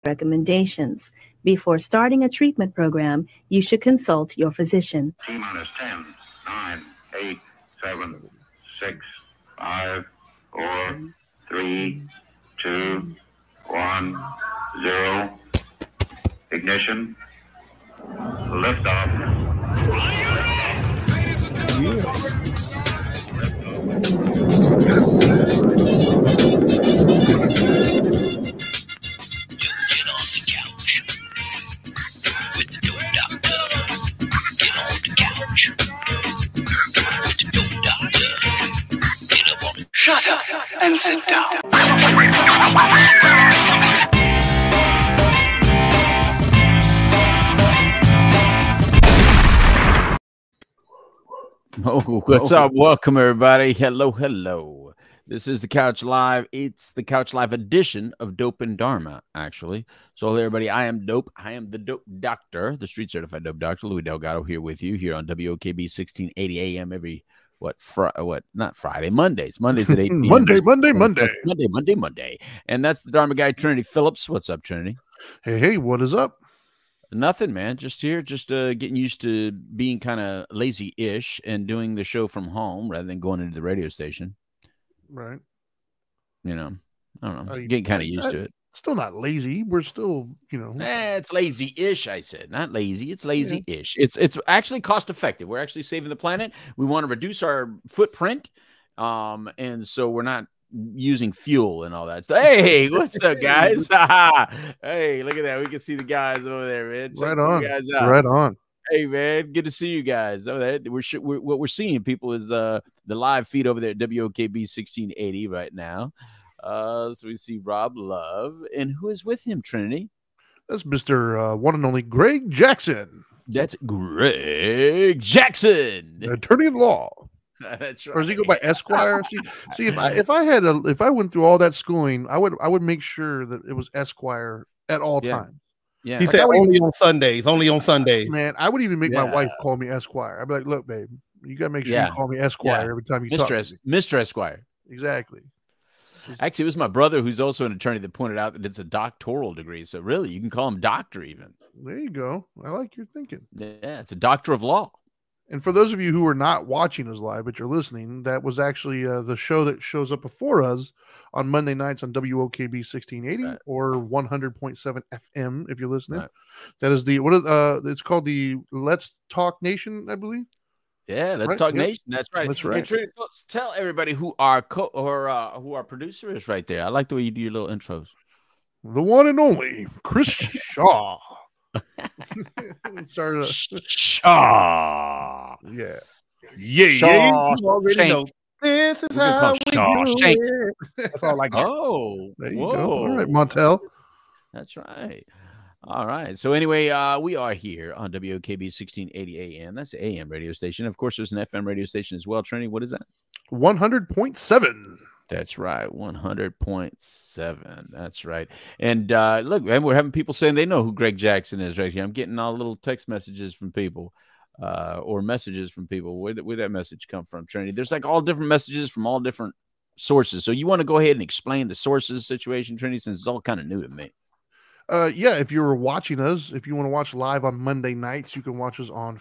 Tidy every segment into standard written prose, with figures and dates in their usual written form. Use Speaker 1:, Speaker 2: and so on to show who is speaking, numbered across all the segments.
Speaker 1: recommendations. Before starting a treatment program, you should consult your physician.
Speaker 2: T minus 10, 9, 8, 7, 6, 5, 4, 3, 2, 1, 0. Ignition. Liftoff.
Speaker 3: Shut up and sit down.
Speaker 4: Oh, what's up? Welcome, everybody. Hello, hello. This is the Couch Live. It's the Couch Live edition of Dope and Dharma, actually. So, hello, everybody. I am Dope. I am the Dope Doctor, the Street Certified Dope Doctor, Louis Delgado, here with you here on WOKB 1680 AM every not Friday, Mondays at 8 p.m. Monday. And that's the Dharma guy, Trinity Phillips. What's up, Trinity?
Speaker 5: Hey, what is up?
Speaker 4: Nothing, man. Just here, just getting used to being kind of lazy-ish and doing the show from home rather than going into the radio station.
Speaker 5: Right.
Speaker 4: You know, I don't know. Getting kind of used to it.
Speaker 5: Still not lazy. We're still,
Speaker 4: it's lazy-ish, I said. Not lazy. It's lazy-ish. Yeah. It's actually cost-effective. We're actually saving the planet. We want to reduce our footprint. And so we're not using fuel and all that stuff. Hey, what's up, guys? Hey, look at that. We can see the guys over there, man.
Speaker 5: Right on. Guys out. Right on.
Speaker 4: Hey, man, good to see you guys. What we're seeing, people, is the live feed over there at WOKB 1680 right now. So we see Rob Love. And who is with him, Trinity?
Speaker 5: That's Mr. One and only Greg Jackson.
Speaker 4: That's Greg Jackson.
Speaker 5: Attorney at law.
Speaker 4: That's right.
Speaker 5: Or does he go by Esquire? See, if I went through all that schooling, I would make sure that it was Esquire at all times.
Speaker 6: Yeah. He said only on Sundays. Only on Sundays.
Speaker 5: Man, I would even make my wife call me Esquire. I'd be like, look, babe, you gotta make sure you call me Esquire every time you talk.
Speaker 4: Mr. Esquire.
Speaker 5: Exactly.
Speaker 4: Actually, it was my brother, who's also an attorney, that pointed out that it's a doctoral degree. So really, you can call him doctor even.
Speaker 5: There you go. I like your thinking.
Speaker 4: Yeah, it's a doctor of law.
Speaker 5: And for those of you who are not watching us live, but you're listening, that was actually the show that shows up before us on Monday nights on WOKB 1680 or 100.7 FM if you're listening. Right. That is it's called the Let's Talk Nation, I believe.
Speaker 4: Yeah, Let's Talk Nation. That's right.
Speaker 5: That's right.
Speaker 4: And tell everybody who our who our producer is right there. I like the way you do your little intros.
Speaker 5: The one and only Chris Shaw.
Speaker 4: Shaw.
Speaker 5: Yeah.
Speaker 6: Shaw. You already know. This is how we do it. That's all I got.
Speaker 4: Oh,
Speaker 5: there you go. All right, Montel.
Speaker 4: That's right. All right. So anyway, we are here on WOKB 1680 AM. That's the AM radio station. Of course, there's an FM radio station as well. Trinity, what is that?
Speaker 5: 100.7.
Speaker 4: That's right, 100.7. That's right. And look, man, we're having people saying they know who Greg Jackson is right here. I'm getting all little text messages from people or messages from people. Where'd that message come from, Trinity? There's like all different messages from all different sources. So you want to go ahead and explain the sources situation, Trinity, since it's all kind of new to me.
Speaker 5: Yeah, if you were watching us, if you want to watch live on Monday nights, you can watch us on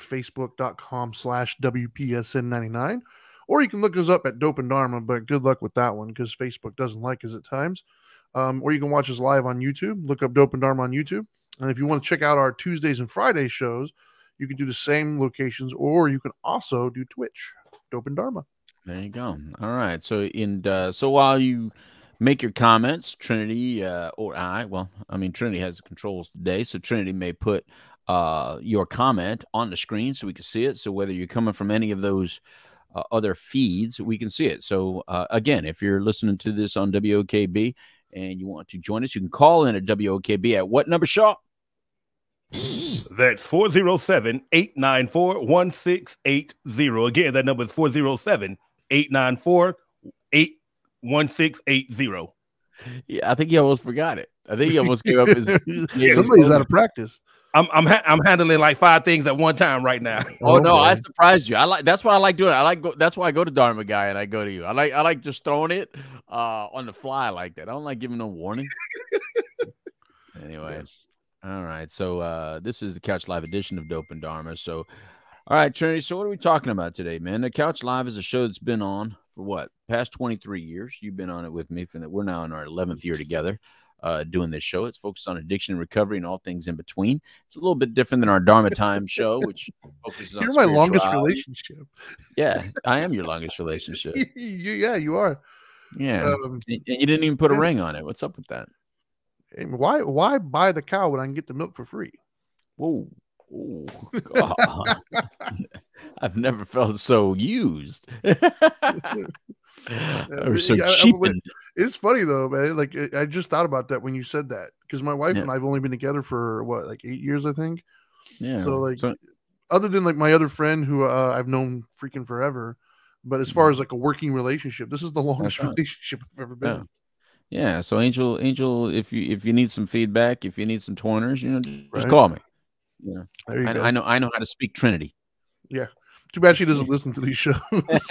Speaker 5: facebook.com/WPSN99. Or you can look us up at Dope and Dharma, but good luck with that one because Facebook doesn't like us at times. Or you can watch us live on YouTube. Look up Dope and Dharma on YouTube. And if you want to check out our Tuesdays and Fridays shows, you can do the same locations, or you can also do Twitch, Dope and Dharma.
Speaker 4: There you go. All right. So so while you make your comments, Trinity or Trinity has the controls today, so Trinity may put your comment on the screen so we can see it. So whether you're coming from any of those other feeds, we can see it. So again, if you're listening to this on WOKB and you want to join us, you can call in at WOKB at what number, Shaw?
Speaker 6: That's 407-894-1680. Again, that number is 407-894-1680.
Speaker 4: Yeah, I think he almost forgot it. I think he almost gave up his.
Speaker 5: Somebody's out of practice.
Speaker 6: I'm handling like 5 things at one time right now.
Speaker 4: Oh no, I surprised you. That's what I like doing. That's why I go to Dharma Guy and I go to you. I like just throwing it on the fly like that. I don't like giving no warning. Anyway.
Speaker 5: Yes.
Speaker 4: All right. So this is the Couch Live edition of Dope and Dharma. So, all right, Trinity. So what are we talking about today, man? The Couch Live is a show that's been on for what? Past 23 years. You've been on it with me. We're now in our 11th year together doing this show. It's focused on addiction and recovery and all things in between. It's a little bit different than our Dharma Time show, which focuses on
Speaker 5: You're my longest relationship.
Speaker 4: Yeah, I am your longest relationship.
Speaker 5: Yeah, you are.
Speaker 4: Yeah. And you didn't even put a ring on it. What's up with that?
Speaker 5: Why buy the cow when I can get the milk for free?
Speaker 4: Whoa. Oh, God. I've never felt so used. Or so cheapened.
Speaker 5: It's funny though, man. Like I just thought about that when you said that, because my wife and I've only been together for what, like 8 years, I think.
Speaker 4: Yeah.
Speaker 5: So other than like my other friend who I've known freaking forever, but as far as like a working relationship, this is the longest relationship I've ever been in.
Speaker 4: Yeah. So Angel, if you need some feedback, if you need some pointers, just call me. Yeah. I know how to speak Trinity.
Speaker 5: Yeah. Too bad she doesn't listen to these shows.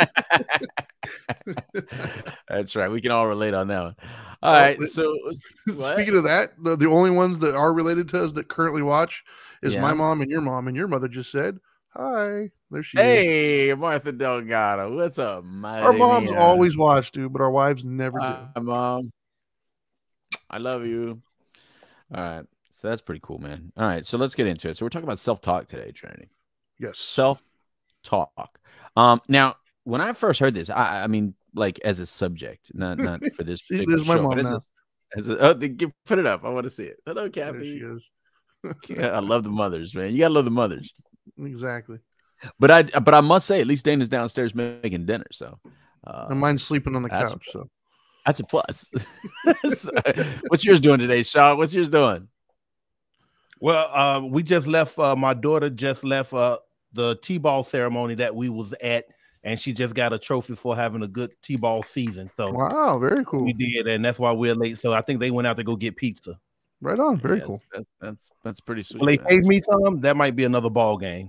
Speaker 4: That's right. We can all relate on that one. All right. So
Speaker 5: speaking of that, the only ones that are related to us that currently watch is my mom and your mother just said hi. There she is.
Speaker 4: Hey, Martha Delgado. What's up,
Speaker 5: Our moms always watch, dude, but our wives never do.
Speaker 4: Mom, I love you. All right. So that's pretty cool, man. All right. So let's get into it. So we're talking about self-talk today, Trinity.
Speaker 5: Yes.
Speaker 4: Self-talk. Now, when I first heard this, I mean, like as a subject, not for this.
Speaker 5: There's my mom now.
Speaker 4: Put it up. I want to see it. Hello, Kathy.
Speaker 5: There she is.
Speaker 4: I love the mothers, man. You gotta love the mothers.
Speaker 5: Exactly.
Speaker 4: But I must say, at least Dana's downstairs making dinner. So,
Speaker 5: and mine's sleeping on the couch. So
Speaker 4: that's a plus. What's yours doing today, Sean? What's yours doing?
Speaker 6: Well, we just left. My daughter just left the T-ball ceremony that we was at, and she just got a trophy for having a good T-ball season. So
Speaker 5: wow, very cool.
Speaker 6: We did, and that's why we're late. So I think they went out to go get pizza.
Speaker 5: Right on, very cool.
Speaker 4: That's pretty sweet.
Speaker 6: Will they paid me some? That might be another ball game.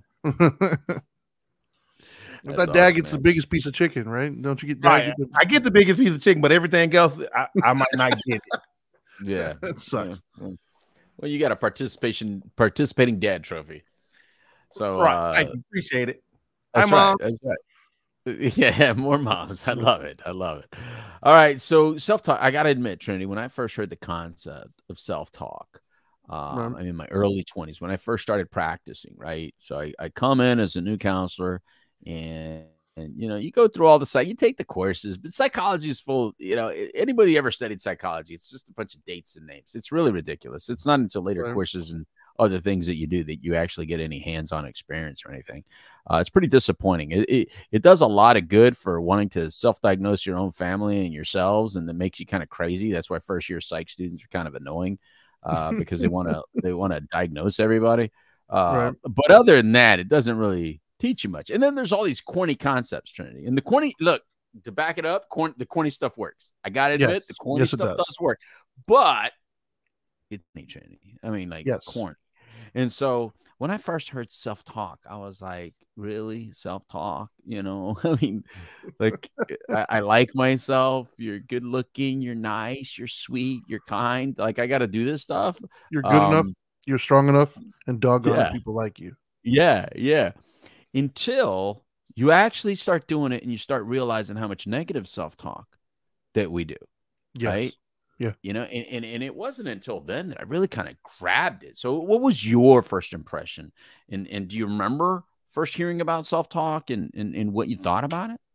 Speaker 5: That dad gets the biggest piece of chicken, right? Don't you get?
Speaker 6: I get the biggest piece of chicken, but everything else, I might not get it.
Speaker 4: Yeah,
Speaker 5: that sucks.
Speaker 4: Yeah. Well, you got a participating dad trophy. So
Speaker 6: I appreciate it.
Speaker 4: That's right. That's right. Yeah, more moms. I love it. I love it. All right. So self-talk. I gotta admit, Trinity, when I first heard the concept of self-talk, I'm in my early 20s when I first started practicing. Right. So I come in as a new counselor, and you go through all the you take the courses, but psychology is full. Anybody ever studied psychology? It's just a bunch of dates and names. It's really ridiculous. It's not until later courses and other things that you do that you actually get any hands-on experience or anything. It's pretty disappointing. It does a lot of good for wanting to self-diagnose your own family and yourselves, and that makes you kind of crazy. That's why first-year psych students are kind of annoying because they want to diagnose everybody. But other than that, it doesn't really teach you much. And then there's all these corny concepts, Trinity. And the corny, look, to back it up, the corny stuff works. I got to admit, the corny stuff does work. But it's Trinity. I mean, like corny. And so when I first heard self-talk, I was like, really? Self-talk? I mean, like, I like myself. You're good looking. You're nice. You're sweet. You're kind. Like, I got to do this stuff.
Speaker 5: You're good enough. You're strong enough. And doggone people like you.
Speaker 4: Yeah. Yeah. Until you actually start doing it and you start realizing how much negative self-talk that we do.
Speaker 5: Yes.
Speaker 4: Right?
Speaker 5: Yeah.
Speaker 4: And it wasn't until then that I really kind of grabbed it. So what was your first impression? And do you remember first hearing about self-talk and what you thought about it?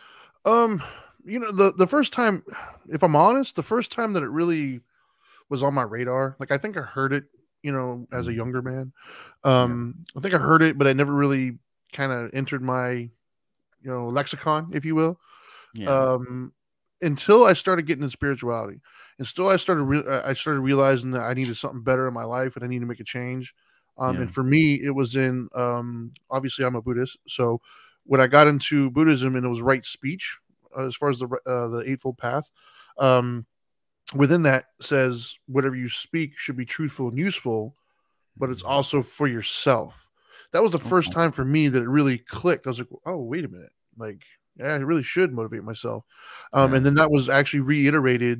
Speaker 5: The first time, if I'm honest, the first time that it really was on my radar, like I think I heard it, as a younger man. I think I heard it, but I never really kind of entered my, lexicon, if you will.
Speaker 4: Yeah.
Speaker 5: Until I started getting into spirituality, and still I started realizing that I needed something better in my life and I need to make a change. And for me, it was in obviously I'm a Buddhist, so when I got into Buddhism and it was right speech, as far as the Eightfold Path, within that says whatever you speak should be truthful and useful, but it's also for yourself. That was the first time for me that it really clicked. I was like, oh, wait a minute, like. Yeah, I really should motivate myself. And then that was actually reiterated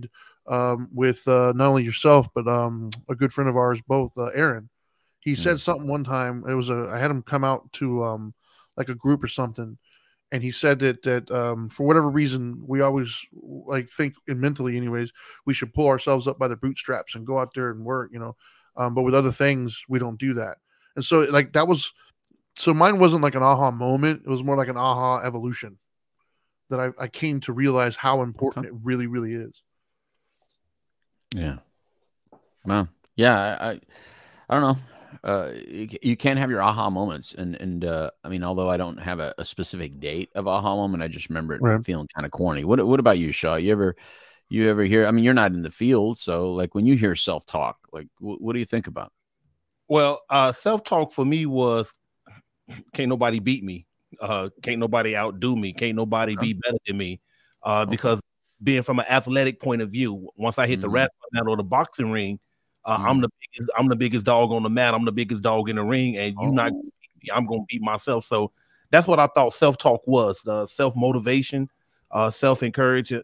Speaker 5: with not only yourself but a good friend of ours, both Aaron. He said something one time. It was I had him come out to like a group or something, and he said that for whatever reason we always like think, and mentally anyways, we should pull ourselves up by the bootstraps and go out there and work, but with other things we don't do that. And so like that was, so mine wasn't like an aha moment, it was more like an aha evolution that I came to realize how important it really, really is.
Speaker 4: Yeah. Well, yeah, I don't know. You can have your aha moments, and I mean, although I don't have a specific date of aha moment, I just remember it feeling kind of corny. What about you, Shaw? You ever hear? I mean, you're not in the field, so like when you hear self talk, like what do you think about?
Speaker 6: Well, self talk for me was, can't nobody beat me, can't nobody outdo me, can't nobody be better than me, because being from an athletic point of view, once I hit the wrestling mat or the boxing ring. I'm the biggest dog on the mat. I'm the biggest dog in the ring, and you not gonna beat me. I'm gonna beat myself. So that's what I thought self-talk was: self-motivation, self-encouragement.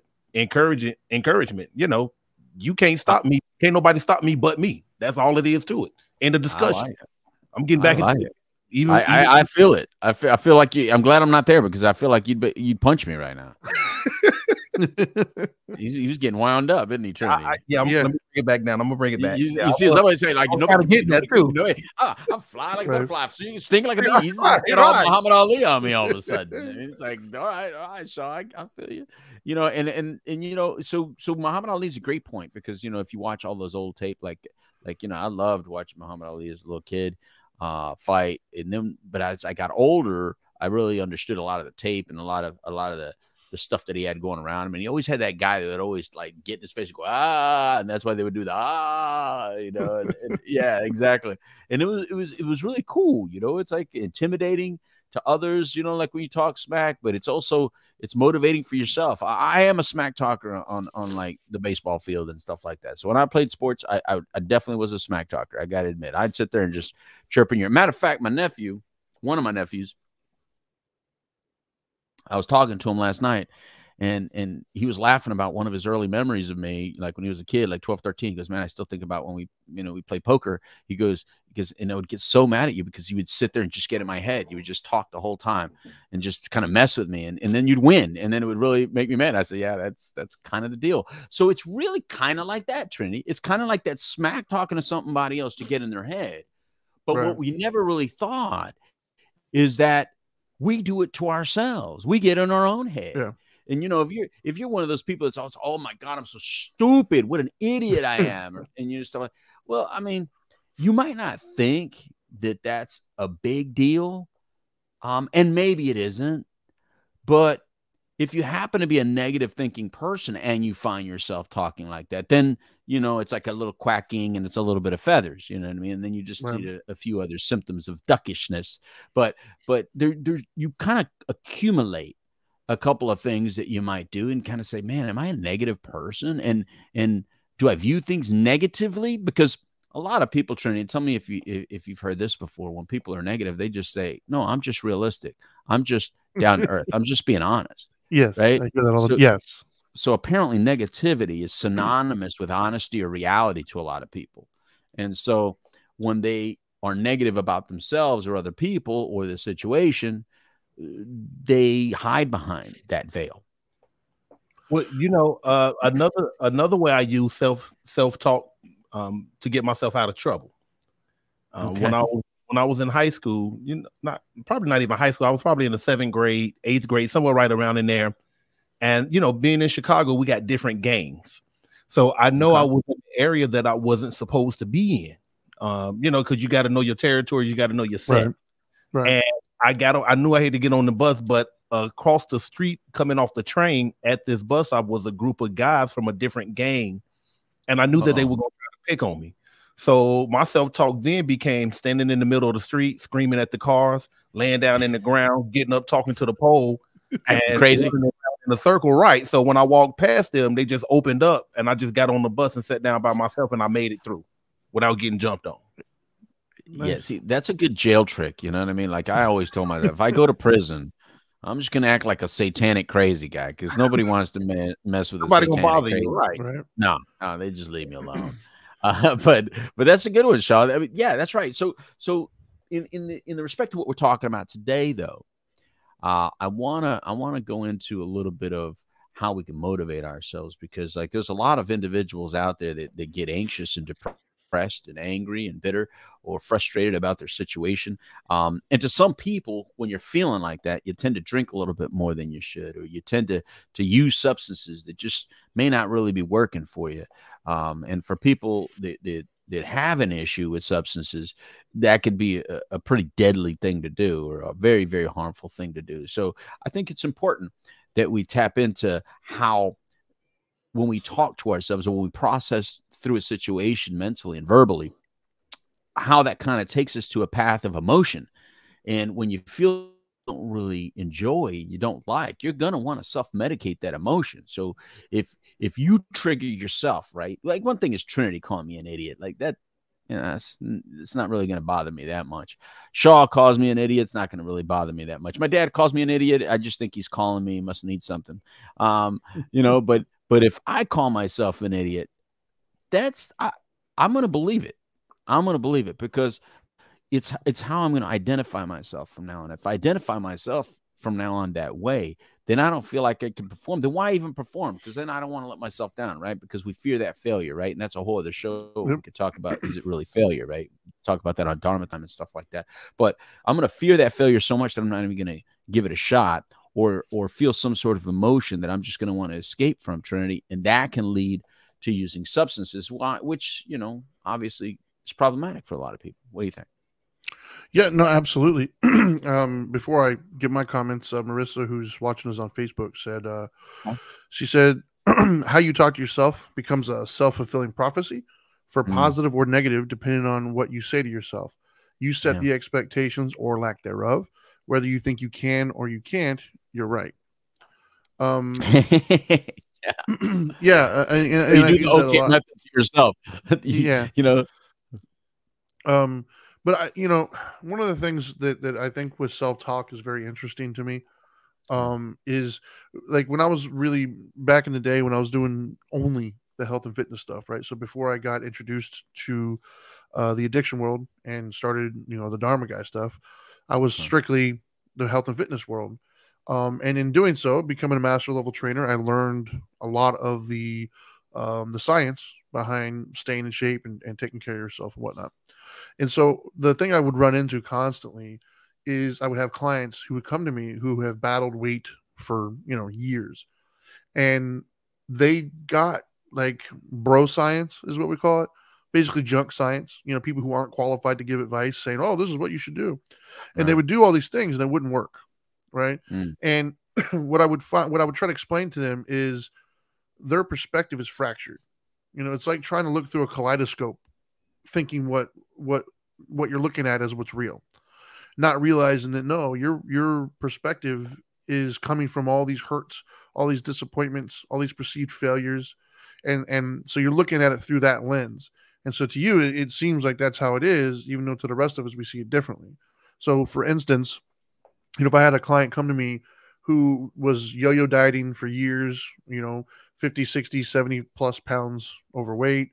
Speaker 6: You can't stop me. Can't nobody stop me but me. That's all it is to it. End of discussion. I'm getting back into it. Even
Speaker 4: I feel it. I feel like you. I'm glad I'm not there because I feel like you'd punch me right now. He was getting wound up, isn't he, Trinity?
Speaker 6: Let me bring it back down. I'm gonna bring it back.
Speaker 4: You see somebody say like,
Speaker 6: nobody getting that too.
Speaker 4: I'm fly like a butterfly, so you stink like a bee. He's get all Muhammad Ali on me all of a sudden. It's like, all right, Shaw, I feel you. And so Muhammad Ali's a great point because if you watch all those old tape, like I loved watching Muhammad Ali as a little kid fight, and then but as I got older, I really understood a lot of the tape and a lot of the stuff that he had going around him. And he always had that guy that would always like get in his face and go, and that's why they would do the, and yeah, exactly. And it was really cool. It's like intimidating to others, like when you talk smack, but it's motivating for yourself. I am a smack talker on like the baseball field and stuff like that. So when I played sports, I definitely was a smack talker. I got to admit, I'd sit there and just chirping your, matter of fact, one of my nephews, I was talking to him last night, and he was laughing about one of his early memories of me, like when he was a kid, like 12, 13. He goes, man, I still think about when we play poker. He goes, and I would get so mad at you because you would sit there and just get in my head. You would just talk the whole time and just kind of mess with me. And then you'd win. And then it would really make me mad. I said, yeah, that's kind of the deal. So it's really kind of like that, Trinity. It's kind of like that smack talking to somebody else to get in their head. But what we never really thought is that we do it to ourselves. We get in our own head. Yeah. And if you're one of those people that's also, oh my God, I'm so stupid, what an idiot I am, and stuff like, well, I mean, you might not think that that's a big deal, and maybe it isn't, but if you happen to be a negative thinking person and you find yourself talking like that, then it's like a little quacking and it's a little bit of feathers, you know what I mean? And then you just need a few other symptoms of duckishness. But there you kind of accumulate a couple of things that you might do and kind of say, man, am I a negative person? And do I view things negatively? Because a lot of people, Trinity, tell me if you've heard this before, when people are negative, they just say, no, I'm just realistic. I'm just down to earth. I'm just being honest.
Speaker 5: Yes.
Speaker 4: Right.
Speaker 5: I hear that all yes.
Speaker 4: So apparently negativity is synonymous with honesty or reality to a lot of people. And so when they are negative about themselves or other people or the situation, they hide behind that veil.
Speaker 6: Well, another way I use self-talk to get myself out of trouble. When I was in high school, probably not even high school, I was probably in the 7th grade, 8th grade, somewhere right around in there. And, being in Chicago, we got different gangs. So I know I was in an area that I wasn't supposed to be in, because you got to know your territory. You got to know your set. Right. And I knew I had to get on the bus, but across the street coming off the train at this bus stop was a group of guys from a different gang. And I knew that they were going to try to pick on me. So my self-talk then became standing in the middle of the street, screaming at the cars, laying down in the ground, getting up, talking to the pole. And
Speaker 4: crazy.
Speaker 6: In a circle, right? So when I walked past them, they just opened up, and I just got on the bus and sat down by myself, and I made it through without getting jumped on.
Speaker 4: Yeah, see, that's a good jail trick. You know what I mean? Like I always told myself, if I go to prison, I'm just gonna act like a satanic crazy guy because nobody wants to mess with a
Speaker 6: Nobody gonna
Speaker 4: satanic
Speaker 6: bother
Speaker 4: crazy.
Speaker 6: you, right?
Speaker 5: Right.
Speaker 4: No, they just leave me alone. But that's a good one, Sean. I mean, yeah, that's right. So in the respect to what we're talking about today, though, I wanna go into a little bit of how we can motivate ourselves, because like there's a lot of individuals out there that get anxious and depressed and angry and bitter or frustrated about their situation. And to some people, when you're feeling like that, you tend to drink a little bit more than you should, or you tend to use substances that just may not really be working for you. And for people that have an issue with substances, that could be a pretty deadly thing to do, or a very, very harmful thing to do. So I think it's important that we tap into how, when we talk to ourselves or when we process through a situation mentally and verbally, how that kind of takes us to a path of emotion. And when you feel you don't really enjoy, you don't like, you're going to want to self-medicate that emotion. So if you trigger yourself, right? Like one thing is Trinity calling me an idiot like that. It's not really going to bother me that much. Shaw calls me an idiot. It's not going to really bother me that much. My dad calls me an idiot. I just think he's calling me. He must need something. But if I call myself an idiot, I'm going to believe it. I'm going to believe it because it's how I'm going to identify myself from now on. If I identify myself from now on that way, then I don't feel like I can perform. Then why even perform? Because then I don't want to let myself down, right? Because we fear that failure, right? And that's a whole other show we could talk about. Is it really failure, right? Talk about that on Dharma Time and stuff like that. But I'm going to fear that failure so much that I'm not even going to give it a shot, or feel some sort of emotion that I'm just going to want to escape from, Trinity. And that can lead to using substances, which, obviously is problematic for a lot of people. What do you think?
Speaker 5: Yeah, no, absolutely. Before I give my comments, Marissa, who's watching us on Facebook, she said, how you talk to yourself becomes a self-fulfilling prophecy for positive or negative, depending on what you say to yourself. You set the expectations or lack thereof. Whether you think you can or you can't, you're right. Yeah. And
Speaker 4: you
Speaker 5: I
Speaker 4: do
Speaker 5: use
Speaker 4: the
Speaker 5: that a
Speaker 4: okay
Speaker 5: lot.
Speaker 4: method to yourself.
Speaker 5: Yeah. But one of the things that I think with self-talk is very interesting to me, is like when I was really back in the day when I was doing only the health and fitness stuff, right? So before I got introduced to the addiction world and started, the Dharma guy stuff, I was strictly the health and fitness world. And in doing so, becoming a master level trainer, I learned a lot of the science behind staying in shape and taking care of yourself and whatnot. And so the thing I would run into constantly is I would have clients who would come to me who have battled weight for, years. And they got like bro science is what we call it. Basically junk science, people who aren't qualified to give advice saying, oh, this is what you should do. And they would do all these things and it wouldn't work. Right. And what I would try to explain to them is their perspective is fractured. It's like trying to look through a kaleidoscope, thinking what you're looking at is what's real, not realizing that no, your perspective is coming from all these hurts, all these disappointments, all these perceived failures, and so you're looking at it through that lens. And so to you, it seems like that's how it is, even though to the rest of us we see it differently. So, for instance, if I had a client come to me who was yo-yo dieting for years, 50, 60, 70 plus pounds overweight,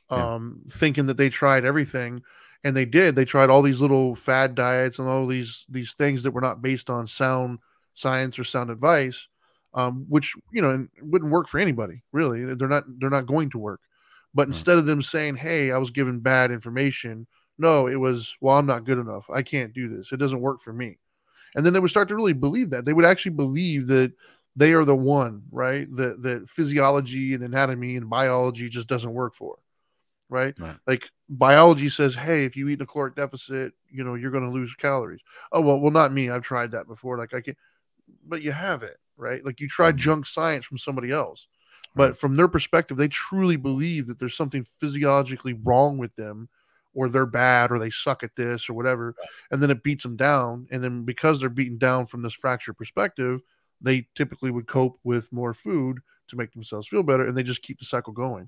Speaker 5: thinking that they tried everything, and they tried all these little fad diets and all these things that were not based on sound science or sound advice, which wouldn't work for anybody really. They're not going to work. But instead of them saying, hey, I was given bad information, no, it was, well, I'm not good enough, I can't do this, it doesn't work for me. And then they would start to really believe that. They would actually believe that they are the one, right? That physiology and anatomy and biology just doesn't work for, right? Like biology says, hey, if you eat in a caloric deficit, you're going to lose calories. Oh, well, not me. I've tried that before. Like I can, but you haven't, right? Like you tried junk science from somebody else. But from their perspective, they truly believe that there's something physiologically wrong with them, or they're bad, or they suck at this, or whatever. And then it beats them down. And then because they're beaten down from this fractured perspective, they typically would cope with more food to make themselves feel better. And they just keep the cycle going.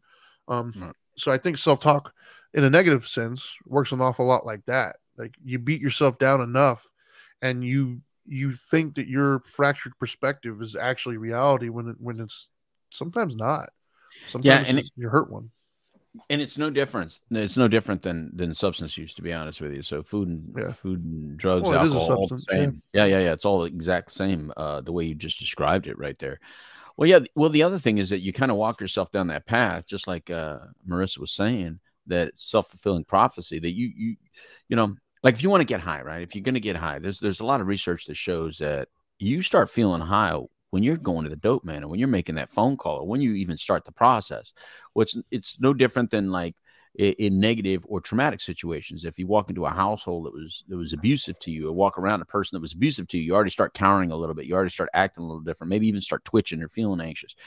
Speaker 5: So I think self-talk in a negative sense works an awful lot like that. Like you beat yourself down enough and you you think that your fractured perspective is actually reality when it's sometimes not. Sometimes
Speaker 4: and
Speaker 5: it's you hurt one.
Speaker 4: And it's no different. It's no different than substance use, to be honest with you. So food and drugs,
Speaker 5: Well, it is a
Speaker 4: alcohol, all the
Speaker 5: substance,
Speaker 4: same. Yeah. It's all the exact same. The way you just described it right there. Well, yeah. Well, the other thing is that you kind of walk yourself down that path, just like Marissa was saying, that self-fulfilling prophecy. That you know, like if you want to get high, right? If you're going to get high, there's a lot of research that shows that you start feeling high when you're going to the dope man, and when you're making that phone call, or when you even start the process. It's no different than like in negative or traumatic situations. If you walk into a household that was abusive to you, or walk around a person that was abusive to you, you already start cowering a little bit. You already start acting a little different, maybe even start twitching or feeling anxious.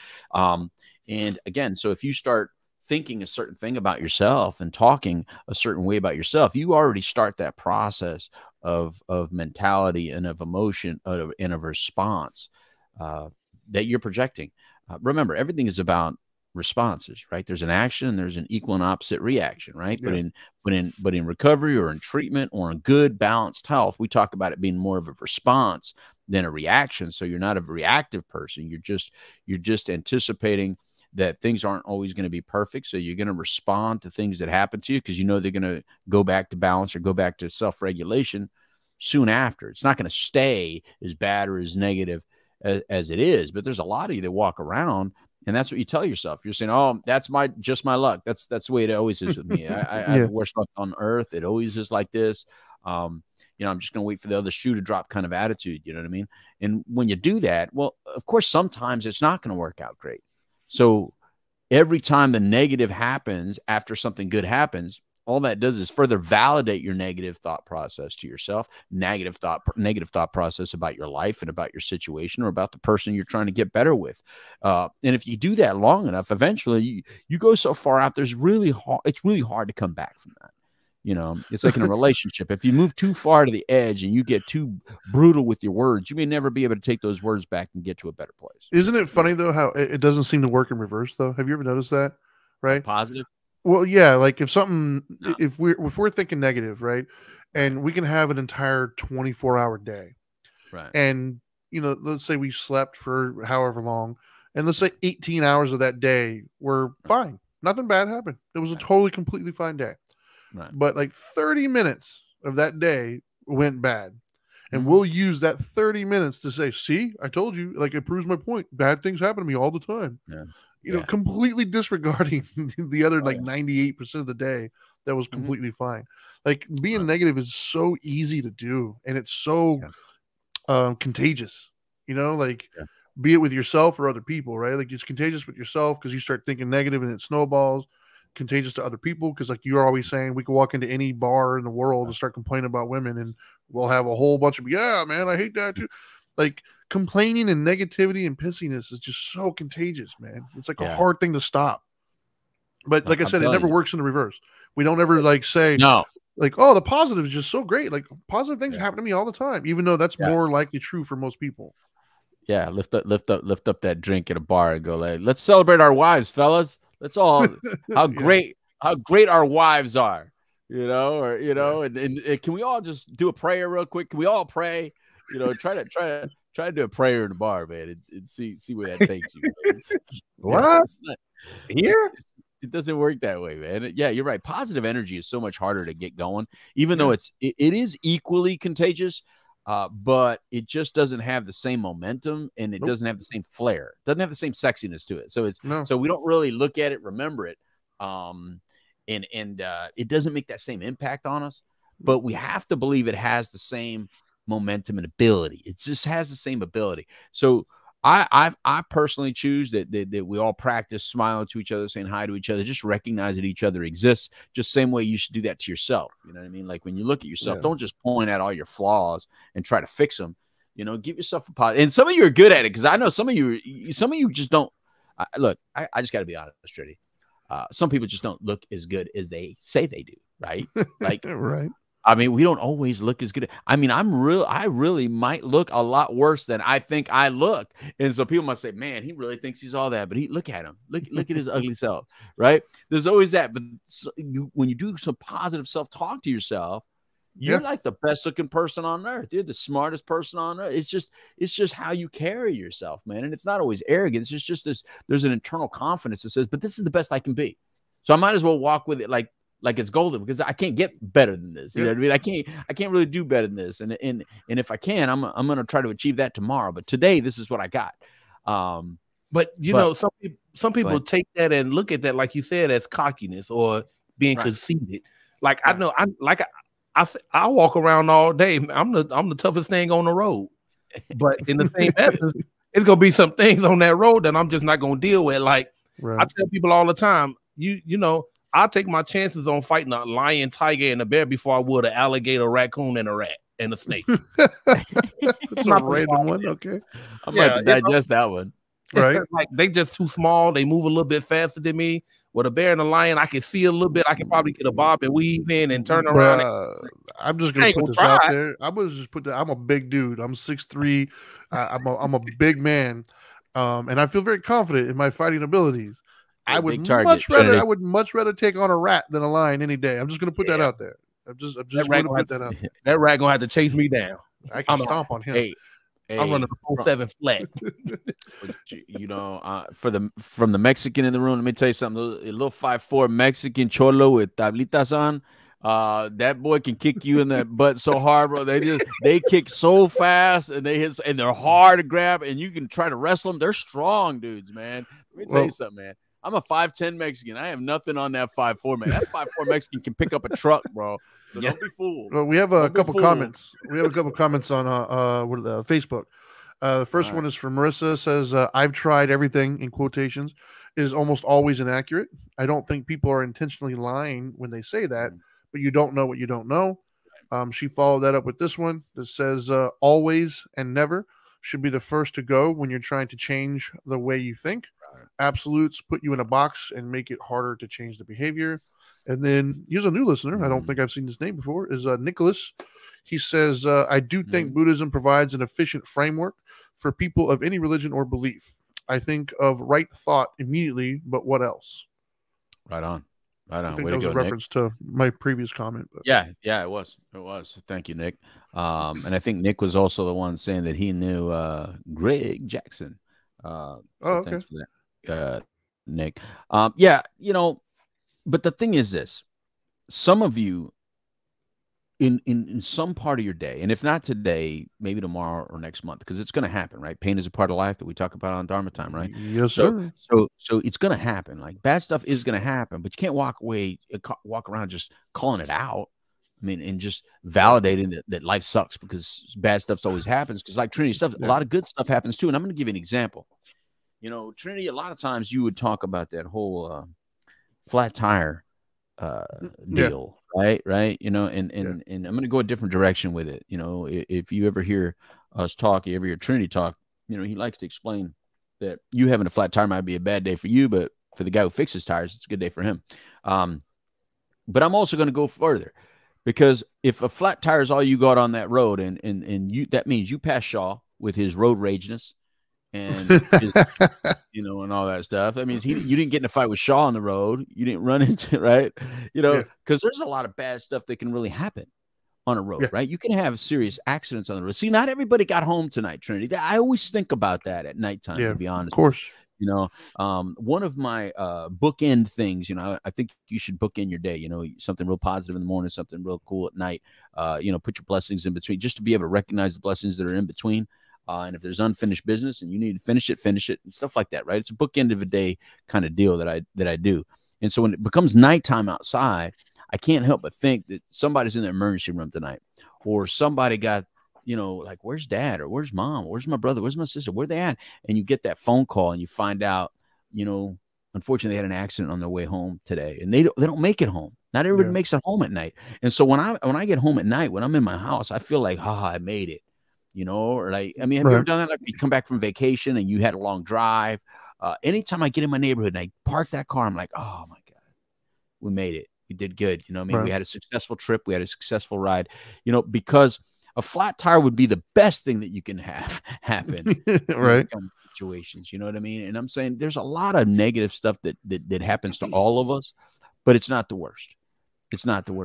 Speaker 4: And again, so if you start thinking a certain thing about yourself and talking a certain way about yourself, you already start that process of mentality and of emotion and of response that you're projecting. Remember, everything is about responses, right? There's an action and there's an equal and opposite reaction, right? Yeah. But in recovery or in treatment or in good balanced health, we talk about it being more of a response than a reaction. So you're not a reactive person. You're just anticipating that things aren't always going to be perfect. So you're going to respond to things that happen to you because you know they're going to go back to balance or go back to self-regulation soon after. It's not going to stay as bad or as negative as it is. But there's a lot of you that walk around, and that's what you tell yourself. You're saying, "Oh, that's just my luck." That's the way it always is with me. I have the worst luck on earth. It always is like this. I'm just going to wait for the other shoe to drop kind of attitude. You know what I mean? And when you do that, well, of course, sometimes it's not going to work out great. So every time the negative happens after something good happens, all that does is further validate your negative thought process to yourself, negative thought process about your life and about your situation or about the person you're trying to get better with. And if you do that long enough, eventually you go so far out, it's really hard to come back from that. It's like in a relationship. If you move too far to the edge and you get too brutal with your words, you may never be able to take those words back and get to a better place.
Speaker 5: Isn't it funny though how it doesn't seem to work in reverse though? Have you ever noticed that? Right?
Speaker 4: Positive.
Speaker 5: Well, yeah. Like if we're thinking negative, right, and we can have an entire 24-hour day,
Speaker 4: right,
Speaker 5: and let's say we slept for however long, and let's say 18 hours of that day were fine, nothing bad happened. It was a totally completely fine day.
Speaker 4: Right.
Speaker 5: But like 30 minutes of that day went bad. And we'll use that 30 minutes to say, see, I told you, like it proves my point. Bad things happen to me all the time.
Speaker 4: Yeah.
Speaker 5: Completely disregarding the other 98% of the day that was completely fine. Like being negative is so easy to do. And it's so contagious, be it with yourself or other people, right? Like it's contagious with yourself because you start thinking negative and it snowballs. Contagious to other people because like you're always saying, we could walk into any bar in the world and start complaining about women and we'll have a whole bunch of man, I hate that too. Like complaining and negativity and pissiness is just so contagious, man. It's like a hard thing to stop. But like I said, it never works in the reverse. We don't ever like say
Speaker 4: no,
Speaker 5: like, oh, the positive is just so great. Like positive things happen to me all the time, even though that's more likely true for most people.
Speaker 4: Yeah, lift up that drink at a bar and go like, let's celebrate our wives, fellas. Let's all how great our wives are, and can we all just do a prayer real quick? Can we all pray? Try to do a prayer in the bar, man, and see where that takes you.
Speaker 6: What? Here?
Speaker 4: It doesn't work that way, man. Yeah, you're right. Positive energy is so much harder to get going, even though it is equally contagious. But it just doesn't have the same momentum and it doesn't have the same flair. It doesn't have the same sexiness to it. So so we don't really look at it, remember it. And it doesn't make that same impact on us, but we have to believe it has the same momentum and ability. It just has the same ability. So I personally choose that we all practice smiling to each other, saying hi to each other, just recognize that each other exists. Just same way you should do that to yourself. You know what I mean? Like when you look at yourself, don't just point out all your flaws and try to fix them. Give yourself a positive. And some of you are good at it because I know some of you just don't. Look, I just got to be honest, Trudy. Some people just don't look as good as they say they do. Right? Like
Speaker 5: right.
Speaker 4: I mean, we don't always look as good. I mean, I really might look a lot worse than I think I look. And so people must say, man, he really thinks he's all that, but look at him. Look at his ugly self, right? There's always that. But when you do some positive self-talk to yourself, You're like the best looking person on earth. You're the smartest person on earth. It's just how you carry yourself, man. And it's not always arrogance. It's just this, there's an internal confidence that says, but this is the best I can be. So I might as well walk with it like it's golden, because I can't get better than this. You know what I mean? I can't really do better than this. And if I can, I'm going to try to achieve that tomorrow. But today, this is what I got.
Speaker 6: But you know, some people take that and look at that, like you said, as cockiness or being conceited. Like I know, I walk around all day. I'm the toughest thing on the road. But in the same essence, it's gonna be some things on that road that I'm just not gonna deal with. Like I tell people all the time, you know, I'll take my chances on fighting a lion, tiger, and a bear before I would an alligator, raccoon, and a rat and a snake.
Speaker 5: It's a random one. Okay,
Speaker 4: I'm going to digest that one.
Speaker 5: Right,
Speaker 6: like they just too small. They move a little bit faster than me. With a bear and a lion, I can see a little bit. I can probably get a bob and weave in and turn around.
Speaker 5: I'm just gonna put this out there. I'm gonna just put that. I'm a big dude. I'm 6'3". I'm a big man, and I feel very confident in my fighting abilities. I would much rather take on a rat than a lion any day. I'm just gonna put that out there. I'm just gonna put that out there.
Speaker 6: That rat gonna have to chase me down.
Speaker 5: I can stomp on him.
Speaker 6: Hey, I'm running a 4-7 flat.
Speaker 4: You know, from the Mexican in the room, let me tell you something. A little 5'4" Mexican cholo with tablitas on. That boy can kick you in that butt so hard, bro. They kick so fast, and they're hard to grab, and you can try to wrestle them. They're strong dudes, man. Let me tell you something, man. I'm a 5'10" Mexican. I have nothing on that 5'4", man. That 5'4" Mexican can pick up a truck, bro. So don't be fooled.
Speaker 5: Well, we have a couple comments. We have a couple comments on Facebook. The first one is from Marissa. Says, I've tried everything, in quotations, is almost always inaccurate. I don't think people are intentionally lying when they say that, but you don't know what you don't know. She followed that up with this one that says, always and never should be the first to go when you're trying to change the way you think. Absolutes put you in a box and make it harder to change the behavior. And then here's a new listener. I don't think I've seen his name before. Is Nicholas. He says, I do think Buddhism provides an efficient framework for people of any religion or belief. I think of right thought immediately, but what else?
Speaker 4: Right on. Right on.
Speaker 5: I think that was a reference to my previous comment. But.
Speaker 4: Yeah, it was. It was. Thank you, Nick. And I think Nick was also the one saying that he knew Greg Jackson.
Speaker 5: Okay.
Speaker 4: Thanks for that, Nick. Yeah, you know, but the thing is this: some of you, in some part of your day, and if not today, maybe tomorrow or next month, because it's going to happen, right? Pain is a part of life that we talk about on Dharma Time, right?
Speaker 5: Yes, sir.
Speaker 4: So it's going to happen. Like bad stuff is going to happen, but you can't walk around just calling it out. I mean, and just validating that life sucks because bad stuff's always happens. Because like Trinity stuff, a lot of good stuff happens too. And I'm going to give you an example. You know, Trinity, a lot of times you would talk about that whole flat tire deal, right? You know, and I'm going to go a different direction with it. You know, if you ever hear us talk, you ever hear Trinity talk, you know, he likes to explain that you having a flat tire might be a bad day for you, but for the guy who fixes tires, it's a good day for him. But I'm also going to go further. Because if a flat tire is all you got on that road, and you, that means you pass Shaw with his road rageness and his, you know, and all that stuff. That means you didn't get in a fight with Shaw on the road. You didn't run into it, right? You know, because there's a lot of bad stuff that can really happen on a road, right? You can have serious accidents on the road. See, not everybody got home tonight, Trinity. I always think about that at nighttime, to be honest.
Speaker 5: Of course.
Speaker 4: You know, one of my bookend things, you know, I think you should bookend your day, you know, something real positive in the morning, something real cool at night, you know, put your blessings in between just to be able to recognize the blessings that are in between. And if there's unfinished business and you need to finish it and stuff like that, right? It's a bookend of a day kind of deal that I do. And so when it becomes nighttime outside, I can't help but think that somebody's in the emergency room tonight, or somebody got, you know, like, where's dad, or where's mom, where's my brother, where's my sister, where they at? And you get that phone call and you find out, you know, unfortunately they had an accident on their way home today, and they don't make it home. Not everybody makes it home at night. And so when I get home at night, when I'm in my house, I feel like, I made it, you know, or like, I mean, have you ever done that? Like you come back from vacation and you had a long drive. Anytime I get in my neighborhood and I park that car, I'm like, oh my God, we made it. We did good. You know what I mean? We had a successful trip. We had a successful ride, you know, because a flat tire would be the best thing that you can have happen,
Speaker 5: right?
Speaker 4: Situations, you know what I mean? And I'm saying there's a lot of negative stuff that happens to all of us, but it's not the worst. It's not the worst.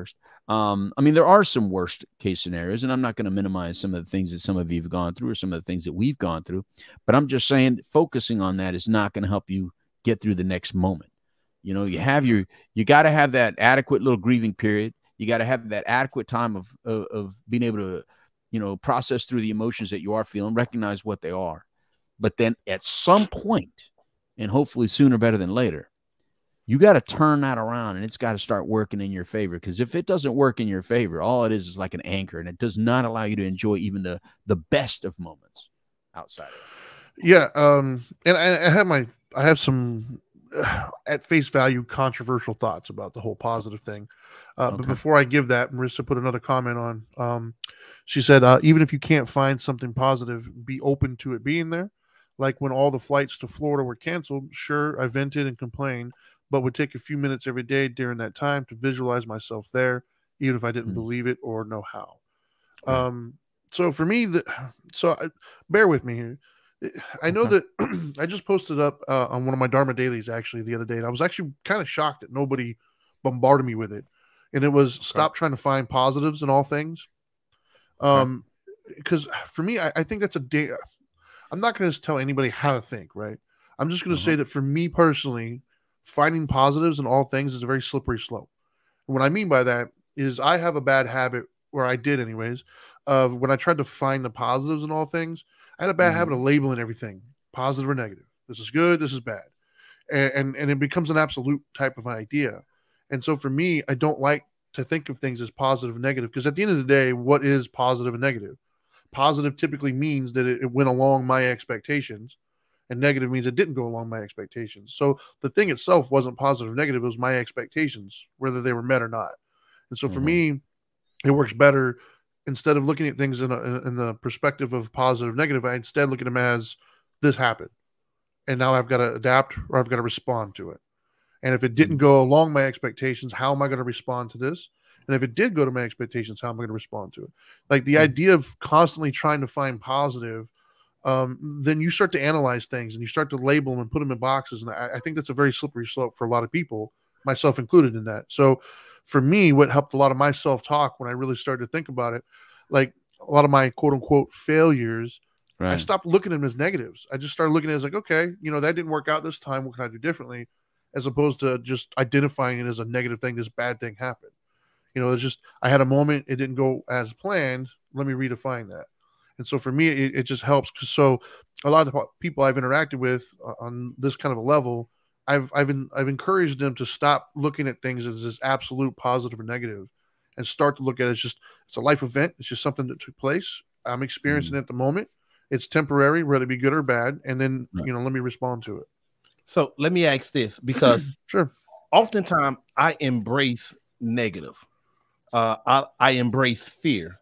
Speaker 4: I mean, there are some worst case scenarios, and I'm not going to minimize some of the things that some of you have gone through or some of the things that we've gone through, but I'm just saying focusing on that is not going to help you get through the next moment. You know, you got to have that adequate little grieving period. You got to have that adequate time of being able to, you know, process through the emotions that you are feeling, recognize what they are. But then at some point, and hopefully sooner better than later, you got to turn that around and it's got to start working in your favor. Because if it doesn't work in your favor, all it is like an anchor, and it does not allow you to enjoy even the best of moments outside of it.
Speaker 5: Yeah. And I have some at face value controversial thoughts about the whole positive thing.
Speaker 4: Okay.
Speaker 5: But before I give that, Marissa put another comment on. She said, even if you can't find something positive, be open to it being there. Like when all the flights to Florida were canceled, sure, I vented and complained, but would take a few minutes every day during that time to visualize myself there, even if I didn't believe it or know how. Right. So for me, bear with me here. I know that I just posted up on one of my Dharma dailies actually the other day, and I was actually kind of shocked that nobody bombarded me with it. And it was stop trying to find positives in all things. Because for me, I think that's I'm not going to tell anybody how to think, right? I'm just going to say that for me personally, finding positives in all things is a very slippery slope. And what I mean by that is I have a bad habit, or I did anyways, of when I tried to find the positives in all things, I had a bad habit of labeling everything positive or negative. This is good, this is bad. And it becomes an absolute type of idea. And so for me, I don't like to think of things as positive and negative, because at the end of the day, what is positive and negative? Positive typically means that it went along my expectations, and negative means it didn't go along my expectations. So the thing itself wasn't positive or negative. It was my expectations, whether they were met or not. And so for me, it works better. Instead of looking at things in the perspective of positive, negative, I instead look at them as this happened, and now I've got to adapt or I've got to respond to it. And if it didn't go along my expectations, how am I going to respond to this? And if it did go to my expectations, how am I going to respond to it? Like the idea of constantly trying to find positive, then you start to analyze things and you start to label them and put them in boxes. And I think that's a very slippery slope for a lot of people, myself included in that. So for me, what helped a lot of my self-talk when I really started to think about it, like a lot of my quote unquote failures, I stopped looking at them as negatives. I just started looking at it as like, okay, you know, that didn't work out this time. What can I do differently? As opposed to just identifying it as a negative thing, this bad thing happened. You know, it's just, I had a moment, it didn't go as planned. Let me redefine that. And so for me, it just helps. So a lot of the people I've interacted with on this kind of a level, I've encouraged them to stop looking at things as this absolute positive or negative, and start to look at it as it's a life event. It's just something that took place. I'm experiencing it at the moment. It's temporary, whether it be good or bad. And then, you know, let me respond to it.
Speaker 6: So let me ask this, because
Speaker 5: sure,
Speaker 6: oftentimes I embrace negative. I embrace fear.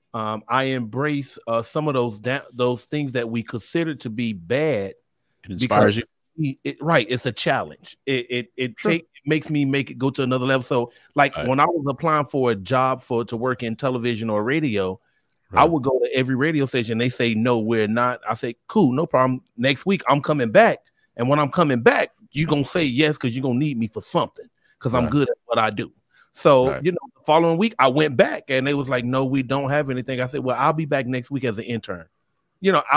Speaker 6: I embrace some of those things that we consider to be bad.
Speaker 4: It inspires you.
Speaker 6: It's a challenge. It makes me make it go to another level. So like when I was applying for a job to work in television or radio, I would go to every radio station. They say, no, we're not. I say, cool, no problem. Next week I'm coming back. And when I'm coming back, you're going to say yes, because you're going to need me for something, because I'm good at what I do. So, you know, the following week I went back and they was like, no, we don't have anything. I said, well, I'll be back next week as an intern. You know,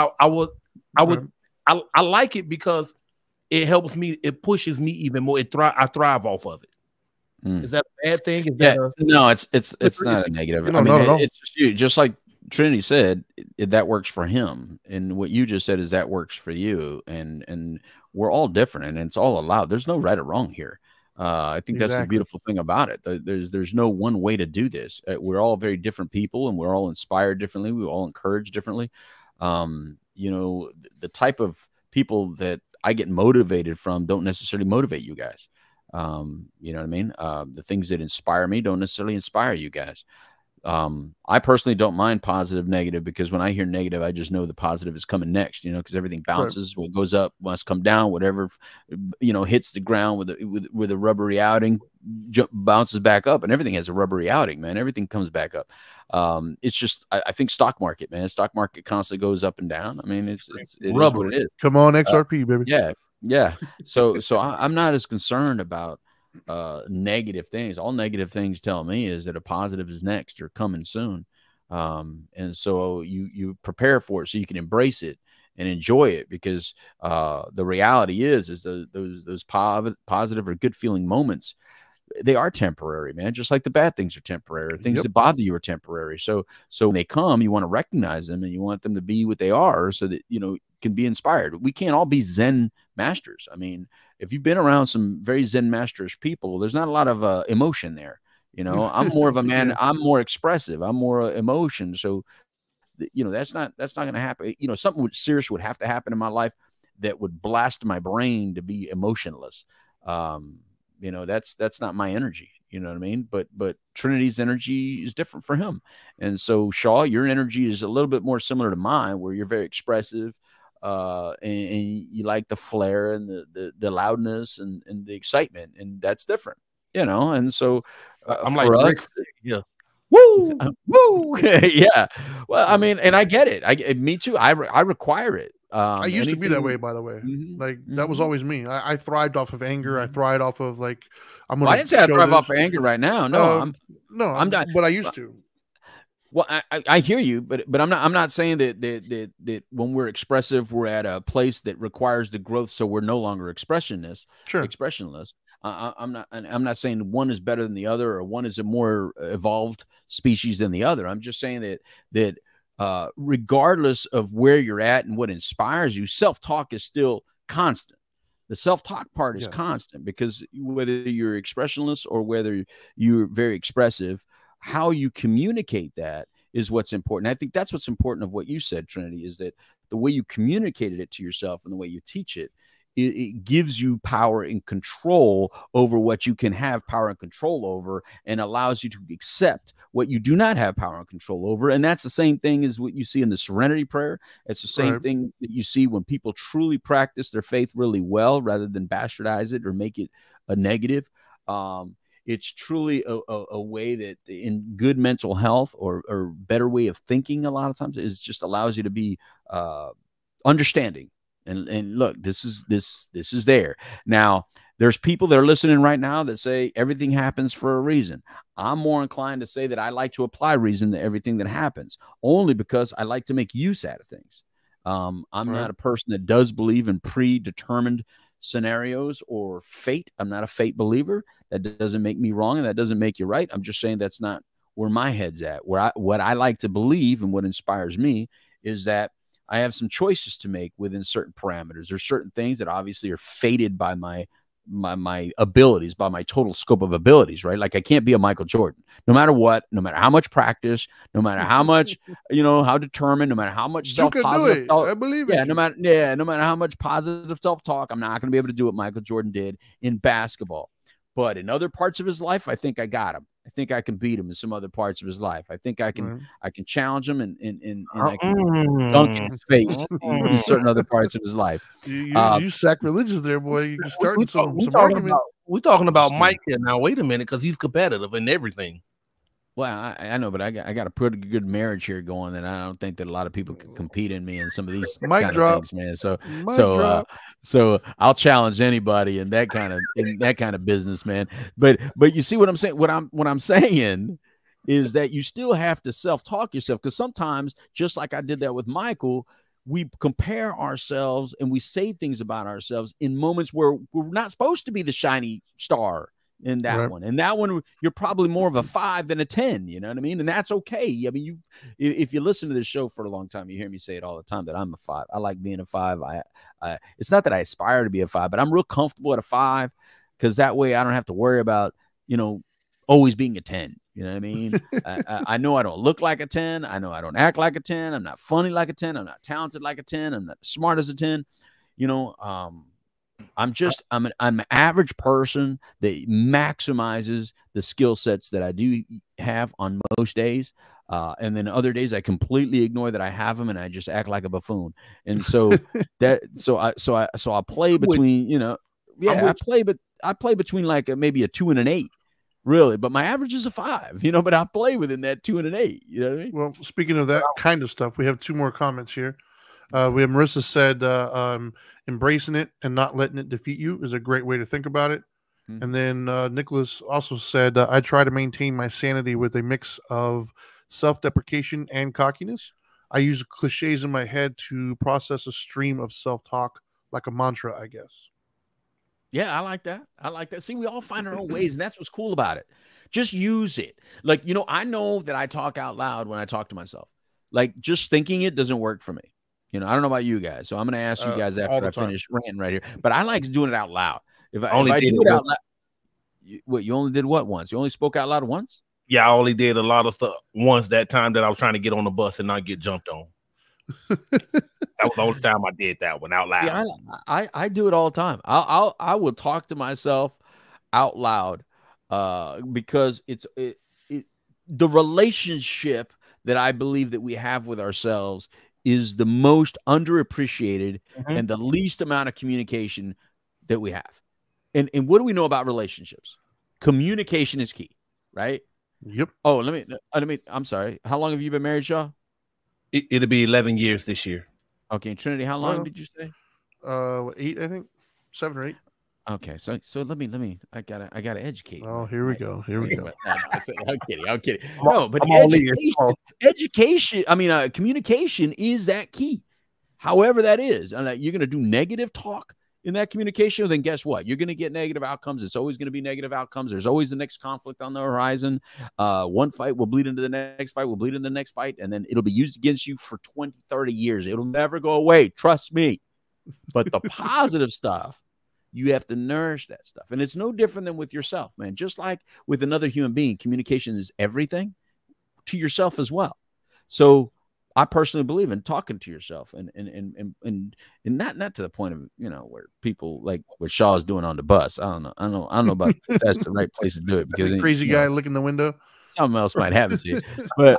Speaker 6: I like it because it helps me. It pushes me even more. I thrive off of it. Is that a bad thing?
Speaker 4: No, it's not a negative. I mean, it's just you, just like Trinity said, that works for him. And what you just said is that works for you. And we're all different, and it's all allowed. There's no right or wrong here. I think that's the beautiful thing about it. There's no one way to do this. We're all very different people, and we're all inspired differently. We're all encouraged differently. You know, the type of people that I get motivated from don't necessarily motivate you guys. You know what I mean? The things that inspire me don't necessarily inspire you guys. I personally don't mind positive, negative, because when I hear negative, I just know the positive is coming next, you know, because everything bounces, what goes up must come down, whatever, you know, hits the ground with a rubbery outing, bounces back up, and everything has a rubbery outing, man. Everything comes back up. It's just, I think stock market, man, stock market constantly goes up and down. I mean, it is what it is.
Speaker 5: Come on, XRP, baby.
Speaker 4: Yeah. So I'm not as concerned about negative things. All negative things tell me is that a positive is next or coming soon. And so you prepare for it so you can embrace it and enjoy it, because the reality is those positive or good feeling moments, they are temporary, man. Just like the bad things are temporary. Things that bother you are temporary. So when they come, you want to recognize them and you want them to be what they are, so that, you know, can be inspired. We can't all be Zen masters. I mean, if you've been around some very Zen masterish people, there's not a lot of emotion there. You know, I'm more of a man.
Speaker 5: Yeah.
Speaker 4: I'm more expressive. I'm more emotion. So, you know, that's not going to happen. You know, something serious would have to happen in my life that would blast my brain to be emotionless. You know, that's not my energy. You know what I mean? But Trinity's energy is different for him. And so, Shaw, your energy is a little bit more similar to mine, where you're very expressive, and you like the flair and the loudness and the excitement, and that's different, you know. And so,
Speaker 6: I'm
Speaker 4: for
Speaker 6: like
Speaker 4: us,
Speaker 6: yeah.
Speaker 4: woo, woo, yeah. Well, I mean, and I get it. Me too. I require it.
Speaker 5: I used to be that way, by the way. Like that was always me. I thrived off of anger. I thrived off of like, I'm gonna.
Speaker 4: Well, I didn't say I thrive off of anger right now. No,
Speaker 5: I'm not. But I used to.
Speaker 4: Well, I hear you, but I'm not saying that when we're expressive, we're at a place that requires the growth, so we're no longer expressionless. I'm not saying one is better than the other, or one is a more evolved species than the other. I'm just saying that regardless of where you're at and what inspires you, self-talk is still constant. The self-talk part is constant, because whether you're expressionless or whether you're very expressive, how you communicate that is what's important. I think that's what's important of what you said, Trinity, is that the way you communicated it to yourself and the way you teach it, it gives you power and control over what you can have power and control over, and allows you to accept what you do not have power and control over. And that's the same thing as what you see in the Serenity Prayer. It's the same thing that you see when people truly practice their faith really well, rather than bastardize it or make it a negative. It's truly a way that, in good mental health or better way of thinking, a lot of times, is just allows you to be understanding. And look, this is there. Now, there's people that are listening right now that say everything happens for a reason. I'm more inclined to say that I like to apply reason to everything that happens, only because I like to make use out of things. I'm not a person that does believe in predetermined scenarios or fate. I'm not a fate believer. That doesn't make me wrong, and that doesn't make you right. I'm just saying that's not where my head's at. What I like to believe and what inspires me is that I have some choices to make within certain parameters. There's certain things that obviously are fated by my abilities, by my total scope of abilities, right? Like I can't be a Michael Jordan, no matter what, no matter how much practice, no matter how much, how determined, no matter how much self-positive,
Speaker 5: I believe it.
Speaker 4: no matter how much positive self-talk, I'm not going to be able to do what Michael Jordan did in basketball. But in other parts of his life, I think I got him. I think I can beat him in some other parts of his life. I think I can challenge him and I can dunk in his face in certain other parts of his life.
Speaker 5: You sacrilegious there, boy. You starting some arguments.
Speaker 6: We're talking about Mike here now. Wait a minute, because he's competitive in everything.
Speaker 4: Well, I know, but I got a pretty good marriage here going, and I don't think that a lot of people can compete in me in some of these kind of things, man. So I'll challenge anybody in that kind of business, man. But you see what I'm saying? What I'm saying is that you still have to self-talk yourself, because sometimes, just like I did that with Michael, we compare ourselves and we say things about ourselves in moments where we're not supposed to be the shiny star. In that one, and that one, you're probably more of a 5 than a 10. You know what I mean? And that's okay. I mean, if you listen to this show for a long time, you hear me say it all the time that I'm a 5. I like being a 5. It's not that I aspire to be a 5, but I'm real comfortable at a 5, because that way I don't have to worry about always being a 10. You know what I mean? I know I don't look like a 10. I know I don't act like a 10. I'm not funny like a 10. I'm not talented like a 10. I'm not smart as a 10. I'm an average person that maximizes the skill sets that I do have on most days. And then other days I completely ignore that I have them and I just act like a buffoon. And so I play between, I play between like maybe a 2 and an 8. Really, but my average is a 5, but I play within that 2 and an 8. You know what I mean?
Speaker 5: Well, speaking of that kind of stuff, we have 2 more comments here. We have Marissa said, embracing it and not letting it defeat you is a great way to think about it. And then Nicholas also said, I try to maintain my sanity with a mix of self-deprecation and cockiness. I use cliches in my head to process a stream of self-talk like a mantra, I guess.
Speaker 4: Yeah, I like that. I like that. See, we all find our own ways, and that's what's cool about it. Just use it. Like, I know that I talk out loud when I talk to myself. Like, just thinking it doesn't work for me. I don't know about you guys, so I'm going to ask you guys after I finish ranting right here. But I like doing it out loud. If I do it out loud, you only did what once? You only spoke out loud once?
Speaker 6: Yeah, I only did a lot of stuff once that time that I was trying to get on the bus and not get jumped on. That was the only time I did that one out loud.
Speaker 4: Yeah, I do it all the time. I will talk to myself out loud because the relationship that I believe that we have with ourselves is the most underappreciated and the least amount of communication that we have. And what do we know about relationships? Communication is key, right?
Speaker 5: Yep.
Speaker 4: Oh, I'm sorry. How long have you been married, Shaw?
Speaker 6: It'll be 11 years this year.
Speaker 4: Okay, Trinity, how long did you say?
Speaker 5: 8, I think. 7 or 8.
Speaker 4: Okay, so let me. I gotta educate.
Speaker 5: Oh, here we go. Here we go.
Speaker 4: I'm kidding. No, but education. I mean, communication is that key. However, that is, and you're gonna do negative talk in that communication, then guess what? You're gonna get negative outcomes. It's always gonna be negative outcomes. There's always the next conflict on the horizon. One fight will bleed into the next fight, will bleed into the next fight, and then it'll be used against you for 20, 30 years. It'll never go away. Trust me. But the positive stuff, you have to nourish that stuff. And it's no different than with yourself, man. Just like with another human being, communication is everything to yourself as well. So I personally believe in talking to yourself and not to the point of, where people like what Shaw's doing on the bus. I don't know about if that's the right place to do it, because
Speaker 5: the crazy guy licking the window.
Speaker 4: Something else might happen to you. But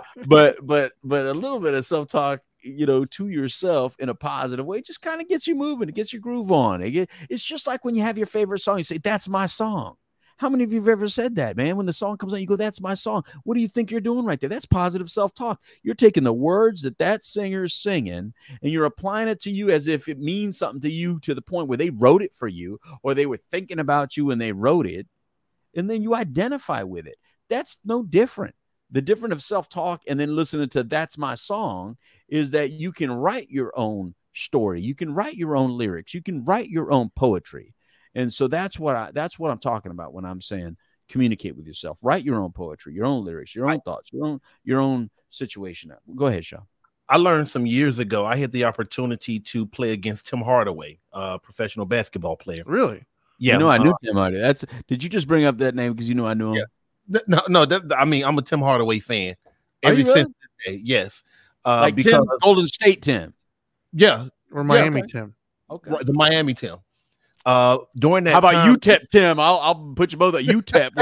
Speaker 4: a little bit of self-talk, to yourself in a positive way just kind of gets you moving. It gets your groove on. It's just like when you have your favorite song, you say, that's my song. How many of you have ever said that, man? When the song comes out, you go, that's my song. What do you think you're doing right there? That's positive self-talk. You're taking the words that singer is singing and you're applying it to you as if it means something to you, to the point where they wrote it for you or they were thinking about you when they wrote it. And then you identify with it. That's no different. The difference of self-talk and then listening to that's my song is that you can write your own story. You can write your own lyrics. You can write your own poetry. And so that's what I'm talking about when I'm saying communicate with yourself. Write your own poetry, your own lyrics, your own thoughts, your own situation. Go ahead, Shaw.
Speaker 6: I learned some years ago, I had the opportunity to play against Tim Hardaway, a professional basketball player.
Speaker 5: Really?
Speaker 6: Yeah.
Speaker 4: I knew Tim Hardaway. Did you just bring up that name because I knew him?
Speaker 6: Yeah. No. I mean, I'm a Tim Hardaway fan. Since that day, yes.
Speaker 4: Like because Tim, Golden State Tim.
Speaker 6: Yeah.
Speaker 5: Or Miami Tim.
Speaker 6: Okay. Right, the Miami Tim. During that,
Speaker 4: how about UTEP Tim? I'll put you both at UTEP.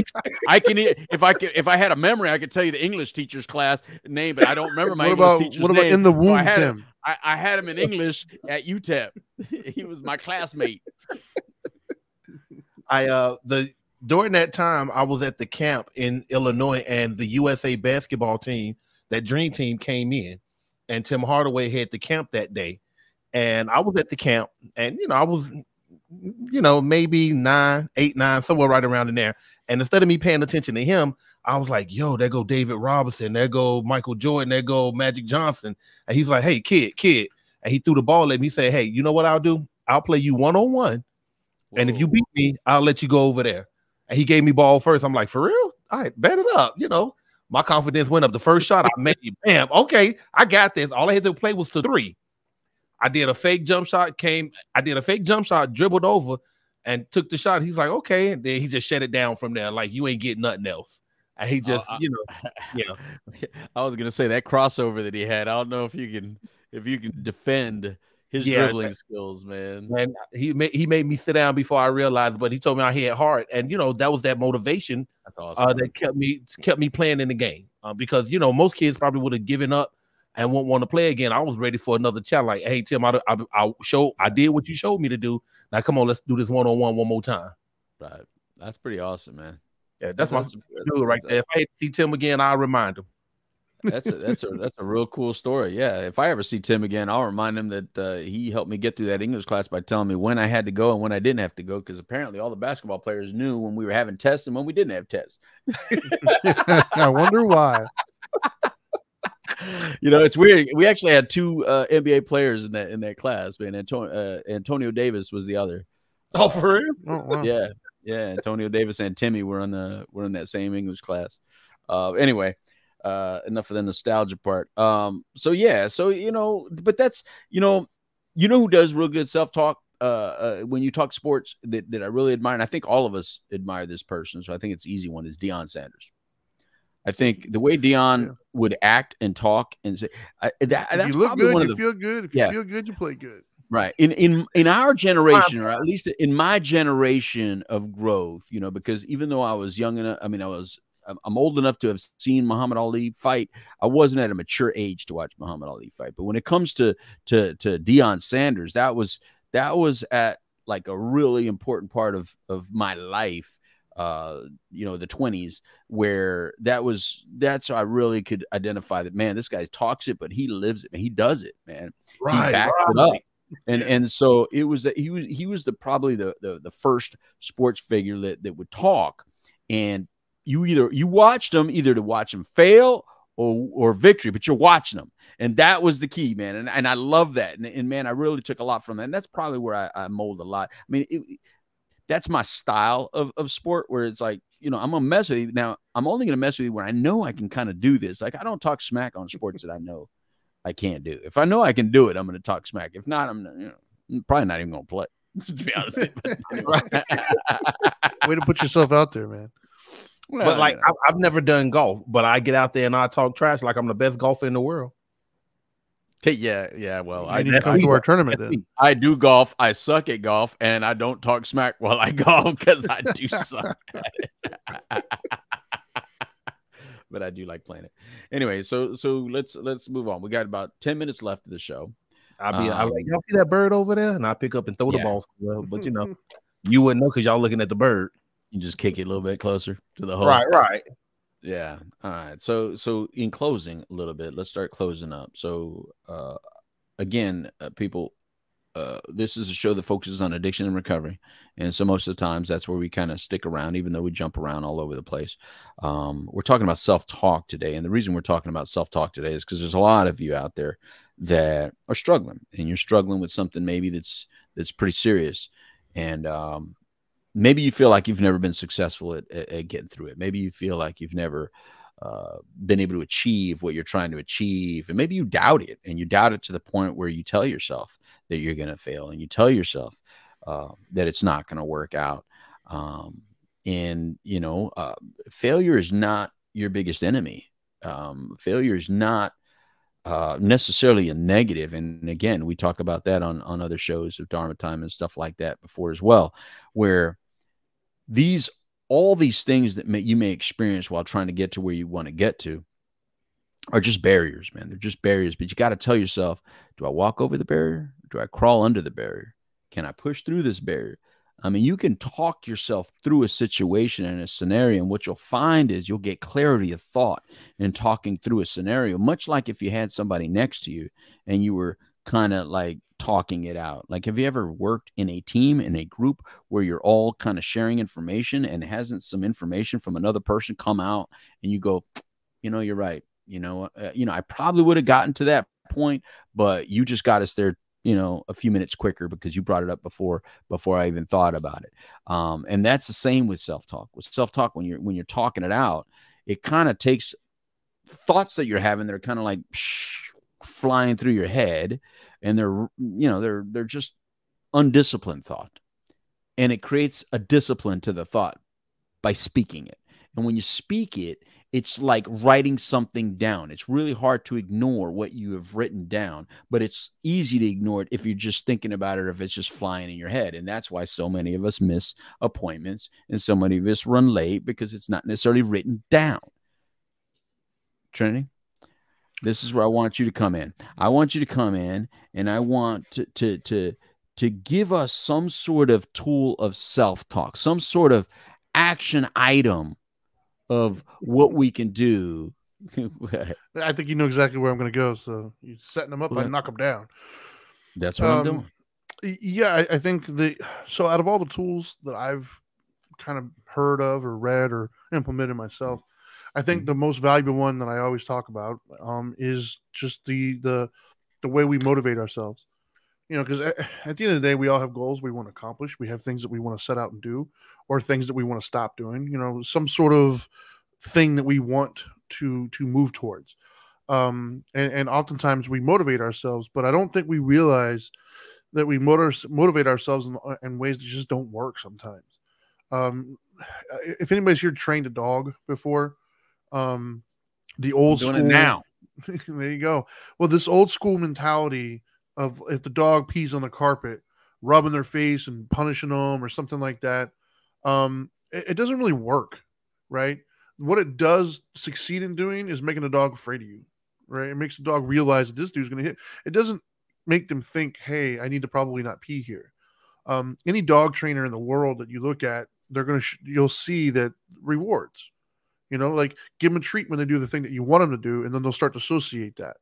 Speaker 4: If I had a memory, I could tell you the English teacher's class name, but I don't remember my English teacher's name.
Speaker 5: What about in the womb, Tim?
Speaker 4: I had him in English at UTEP. He was my classmate.
Speaker 6: During that time, I was at the camp in Illinois, and the USA basketball team, that dream team, came in, and Tim Hardaway had the camp that day, and I was at the camp, and I was, maybe 8, 9, somewhere right around in there. And instead of me paying attention to him, I was like, yo, there go David Robinson, there go Michael Jordan, there go Magic Johnson. And he's like, hey, kid. And he threw the ball at me. He said, hey, you know what I'll do? I'll play you one-on-one. And if you beat me, I'll let you go over there. And he gave me ball first. I'm like, for real? All right, bet it up. My confidence went up. The first shot I made, bam, okay, I got this. All I had to play was to 3. I did a fake jump shot, dribbled over, and took the shot. He's like, okay. And then he just shut it down from there. Like, you ain't getting nothing else. And he just,
Speaker 4: I was going to say that crossover that he had. I don't know if you can defend his dribbling skills, man.
Speaker 6: And he made me sit down before I realized, but he told me I hit hard. And, that was that motivation.
Speaker 4: That's awesome.
Speaker 6: That kept me playing in the game. Because, most kids probably would have given up and won't want to play again. I was ready for another challenge. Like, hey, Tim, I did what you showed me to do. Now, come on, let's do this one-on-one one more time.
Speaker 4: Right. That's pretty awesome, man.
Speaker 6: Yeah, that's my dude right there. If I had to see Tim again, I'll remind him.
Speaker 4: That's a real cool story. Yeah, if I ever see Tim again, I'll remind him that he helped me get through that English class by telling me when I had to go and when I didn't have to go, because apparently all the basketball players knew when we were having tests and when we didn't have tests.
Speaker 5: I wonder why.
Speaker 4: You know, it's weird. We actually had two NBA players in that class, man. Antonio Davis was the other.
Speaker 6: Oh, for real?
Speaker 5: Oh, wow.
Speaker 4: Yeah. Antonio Davis and Timmy were in that same English class. Anyway, enough of the nostalgia part. So you know, but that's you know who does real good self-talk when you talk sports that I really admire, and I think all of us admire this person. So I think it's an easy one, is Deion Sanders. I think the way Deion would act and talk and say that's
Speaker 5: if you look
Speaker 4: probably
Speaker 5: good,
Speaker 4: one of
Speaker 5: you
Speaker 4: the,
Speaker 5: feel good. If you feel good, you play good.
Speaker 4: Right. In our generation, or at least in my generation of growth, you know, because even though I was young enough, I mean, I'm old enough to have seen Muhammad Ali fight. I wasn't at a mature age to watch Muhammad Ali fight. But when it comes to Deion Sanders, that was at like a really important part of my life. You know, the 20s, where that's how I really could identify that, man, this guy talks it, but he lives it, man. He does it, man. He backs it up. And so it was that he was probably the first sports figure that would talk, and you watched him either to watch him fail or victory, but you're watching them. And that was the key, man. And I love that. And man, I really took a lot from that. And that's probably where I mold a lot. I mean, that's my style of sport, where it's like, you know, I'm going to mess with you. Now, I'm only going to mess with you when I know I can kind of do this. Like, I don't talk smack on sports that I know I can't do. If I know I can do it, I'm going to talk smack. If not, I'm probably not even going to play, to be honest.
Speaker 5: Way to put yourself out there, man.
Speaker 6: Well, but like, I've never done golf, but I get out there and I talk trash like I'm the best golfer in the world.
Speaker 4: Yeah. Well,
Speaker 5: I need to come to our tournament then.
Speaker 4: I do golf. I suck at golf, and I don't talk smack while I golf because I do suck at it. But I do like playing it. Anyway, so let's move on. We got about 10 minutes left of the show.
Speaker 6: I like, y'all see that bird over there, and I pick up and throw the ball. But you know, you wouldn't know because y'all looking at the bird.
Speaker 4: You just kick it a little bit closer to the hole.
Speaker 6: Right.
Speaker 4: Yeah. All right. So in closing a little bit, let's start closing up. So again, people, this is a show that focuses on addiction and recovery. And so most of the times that's where we kind of stick around, even though we jump around all over the place. We're talking about self-talk today. And the reason we're talking about self-talk today is because there's a lot of you out there that are struggling, and you're struggling with something maybe that's pretty serious. And maybe you feel like you've never been successful at getting through it. Maybe you feel like you've never been able to achieve what you're trying to achieve. And maybe you doubt it, and you doubt it to the point where you tell yourself that you're going to fail, and you tell yourself that it's not going to work out. And, you know, failure is not your biggest enemy. Failure is not necessarily a negative. And again, we talk about that on other shows of Dharma Time and stuff like that before as well, where all these things that you may experience while trying to get to where you want to get to are just barriers, man. They're just barriers. But you got to tell yourself, do I walk over the barrier? Do I crawl under the barrier? Can I push through this barrier? I mean, you can talk yourself through a situation and a scenario, and what you'll find is you'll get clarity of thought in talking through a scenario, much like if you had somebody next to you and you were kind of like talking it out. Like, have you ever worked in a team, in a group, where you're all kind of sharing information, and hasn't some information from another person come out and you go, you know, you're right. You know, I probably would have gotten to that point, but you just got us there, you know, a few minutes quicker because you brought it up before I even thought about it. And that's the same with self-talk. With self-talk, when you're talking it out, it kind of takes thoughts that you're having that are kind of like flying through your head, and they're just undisciplined thought, and it creates a discipline to the thought by speaking it. And when you speak it, it's like writing something down. It's really hard to ignore what you have written down, but it's easy to ignore it if you're just thinking about it, or if it's just flying in your head. And that's why so many of us miss appointments, and so many of us run late, because it's not necessarily written down. Trinity, this is where I want you to come in. I want you to come in, and I want to give us some sort of tool of self-talk, some sort of action item of what we can do
Speaker 5: I think you know exactly where I'm going to go. So you're setting them up, I knock them down.
Speaker 4: That's what I'm doing.
Speaker 5: Yeah, I think so out of all the tools that I've kind of heard of or read or implemented myself, I think the most valuable one that I always talk about is just the way we motivate ourselves. You know, because at the end of the day, we all have goals we want to accomplish. We have things that we want to set out and do, or things that we want to stop doing. You know, some sort of thing that we want to move towards. And oftentimes we motivate ourselves, but I don't think we realize that we motivate ourselves in ways that just don't work sometimes. Um, if anybody's here trained a dog before, the old
Speaker 4: doing
Speaker 5: school
Speaker 4: it now.
Speaker 5: there you go. Well, this old school mentality of if the dog pees on the carpet, rubbing their face and punishing them or something like that, it doesn't really work, right? What it does succeed in doing is making the dog afraid of you, right? It makes the dog realize that this dude's going to hit. It doesn't make them think, hey, I need to probably not pee here. Any dog trainer in the world that you look at, they're going to you'll see that rewards. You know, like give them a treat when they do the thing that you want them to do, and then they'll start to associate that.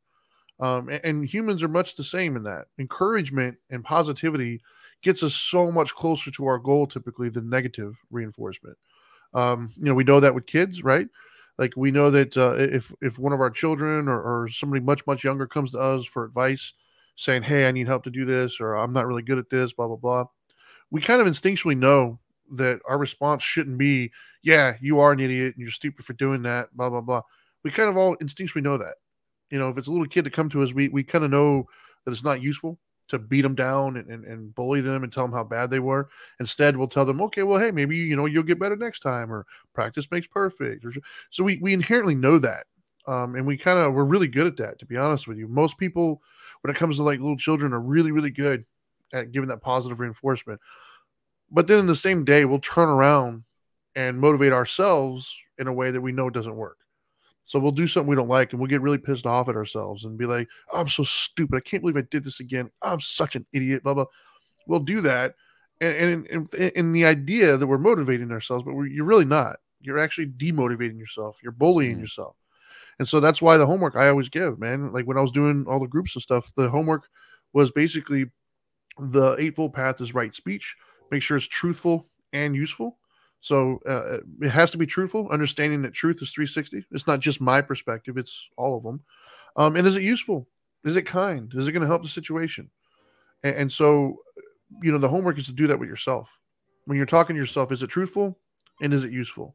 Speaker 5: And humans are much the same in that. Encouragement and positivity gets us so much closer to our goal typically than negative reinforcement. You know, we know that with kids, right? Like we know that if one of our children or somebody much younger comes to us for advice, saying, "Hey, I need help to do this," or "I'm not really good at this," blah blah blah, we kind of instinctually know that our response shouldn't be, "Yeah, you are an idiot and you're stupid for doing that," blah blah blah. We kind of all instinctually know that. You know, if it's a little kid to come to us, we kind of know that it's not useful to beat them down and bully them and tell them how bad they were. Instead, we'll tell them, okay, well, hey, maybe, you know, you'll get better next time, or practice makes perfect. So we inherently know that. And we're really good at that, to be honest with you. Most people, when it comes to like little children, are really, really good at giving that positive reinforcement. But then in the same day, we'll turn around and motivate ourselves in a way that we know doesn't work. So we'll do something we don't like, and we'll get really pissed off at ourselves and be like, oh, I'm so stupid. I can't believe I did this again. I'm such an idiot, blah, blah. We'll do that. And the idea that we're motivating ourselves, but you're really not. You're actually demotivating yourself. You're bullying yourself. And so that's why the homework I always give, man. Like when I was doing all the groups and stuff, the homework was basically the Eightfold Path is right speech. Make sure it's truthful and useful. So it has to be truthful, understanding that truth is 360. It's not just my perspective. It's all of them. And is it useful? Is it kind? Is it going to help the situation? And so, you know, the homework is to do that with yourself. When you're talking to yourself, is it truthful? And is it useful?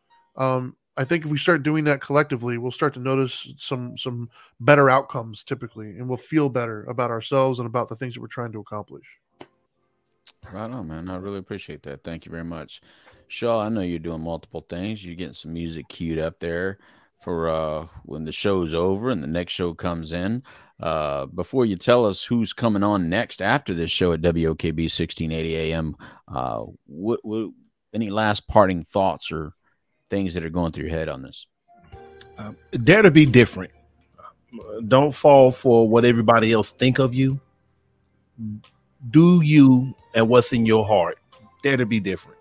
Speaker 5: I think if we start doing that collectively, we'll start to notice some better outcomes typically, and we'll feel better about ourselves and about the things that we're trying to accomplish.
Speaker 4: Right on, man. I really appreciate that. Thank you very much. Shaw, I know you're doing multiple things. You're getting some music queued up there for when the show's over and the next show comes in. Before you tell us who's coming on next after this show at WOKB 1680 AM, what any last parting thoughts or things that are going through your head on this?
Speaker 6: Dare to be different. Don't fall for what everybody else think of you. Do you and what's in your heart. Dare to be different.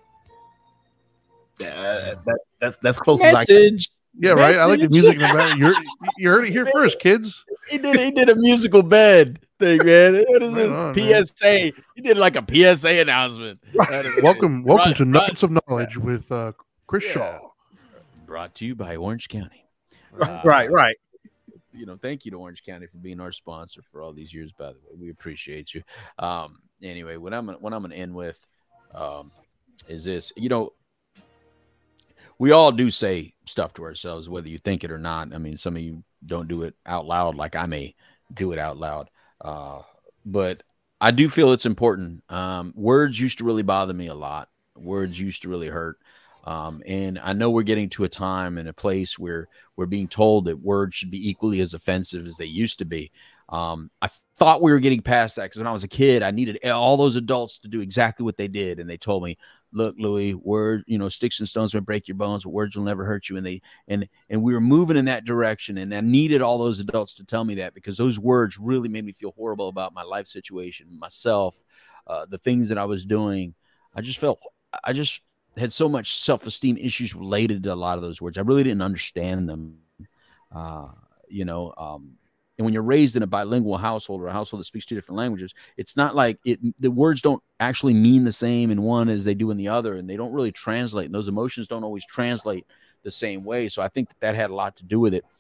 Speaker 6: That's close as I can.
Speaker 5: Yeah, right. I like the music in the back. You heard it here first, kids.
Speaker 4: He did a musical bed thing, man. What is this? PSA. Man. He did like a PSA announcement.
Speaker 5: Welcome to Nuggets of Knowledge with Chris Shaw.
Speaker 4: Brought to you by Orange County.
Speaker 6: Right.
Speaker 4: You know, thank you to Orange County for being our sponsor for all these years. By the way, we appreciate you. Anyway, what I'm gonna end with is this. You know, we all do say stuff to ourselves, whether you think it or not. I mean, some of you don't do it out loud, like I may do it out loud, but I do feel it's important. Words used to really bother me a lot. Words used to really hurt. And I know we're getting to a time and a place where we're being told that words should be equally as offensive as they used to be. I thought we were getting past that because when I was a kid, I needed all those adults to do exactly what they did. And they told me, look, Louis, sticks and stones may break your bones, but words will never hurt you. And we were moving in that direction. And I needed all those adults to tell me that, because those words really made me feel horrible about my life situation, myself, the things that I was doing. I just had so much self-esteem issues related to a lot of those words. I really didn't understand them. You know, and when you're raised in a bilingual household or a household that speaks two different languages, it's not like the words don't actually mean the same in one as they do in the other, and they don't really translate. And those emotions don't always translate the same way. So I think that had a lot to do with it.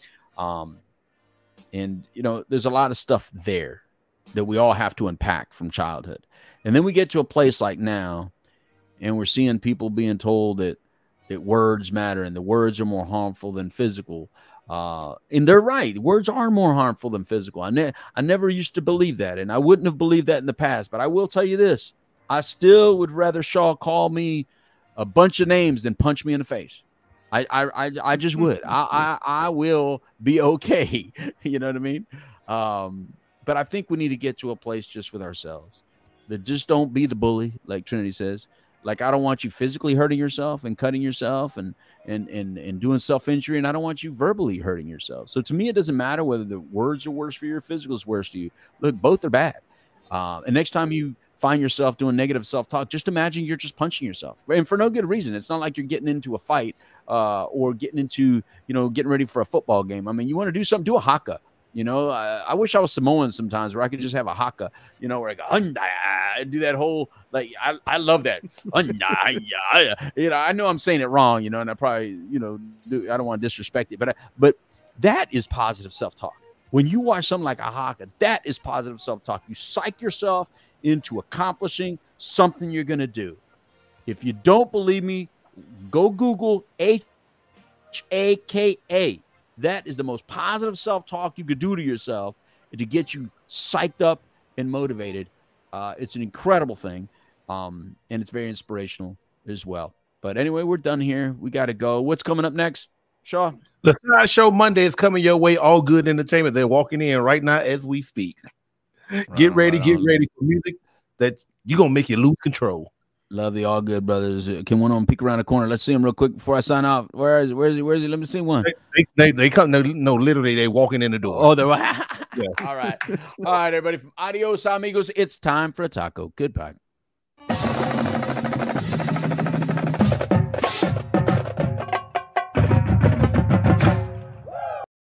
Speaker 4: And, you know, there's a lot of stuff there that we all have to unpack from childhood. And then we get to a place like now, and we're seeing people being told that words matter and the words are more harmful than physical. And they're right. Words are more harmful than physical. I never used to believe that, and I wouldn't have believed that in the past. But I will tell you this: I still would rather Shaw call me a bunch of names than punch me in the face. I just would. I will be okay. You know what I mean? But I think we need to get to a place just with ourselves that just don't be the bully, like Trinity says. Like, I don't want you physically hurting yourself and cutting yourself and doing self-injury, and I don't want you verbally hurting yourself. So to me, it doesn't matter whether the words are worse for you or physical is worse for you. Look, both are bad. And next time you find yourself doing negative self-talk, just imagine you're just punching yourself, and for no good reason. It's not like you're getting into a fight or getting into, you know, getting ready for a football game. I mean, you want to do something, do a haka. You know, I wish I was Samoan sometimes where I could just have a haka, you know, where I go, and do that whole, like, I love that. You know, I know I'm saying it wrong, you know, and I probably, you know, I don't want to disrespect it, but that is positive self-talk. When you watch something like a haka, that is positive self-talk. You psych yourself into accomplishing something you're going to do. If you don't believe me, go Google HAKA. That is the most positive self-talk you could do to yourself to get you psyched up and motivated. It's an incredible thing, and it's very inspirational as well. But anyway, we're done here. We got to go. What's coming up next, Shaw?
Speaker 6: The Side Show Monday is coming your way. All good entertainment. They're walking in right now as we speak. Get ready for music that you're going to make you lose control.
Speaker 4: Love the All Good Brothers. Can one of them peek around the corner? Let's see him real quick before I sign off. Where is he? Let me see one.
Speaker 6: They come. No, literally, they walking in the door.
Speaker 4: Oh, they're yeah. All right, everybody. From Adios, amigos. It's time for a taco. Goodbye.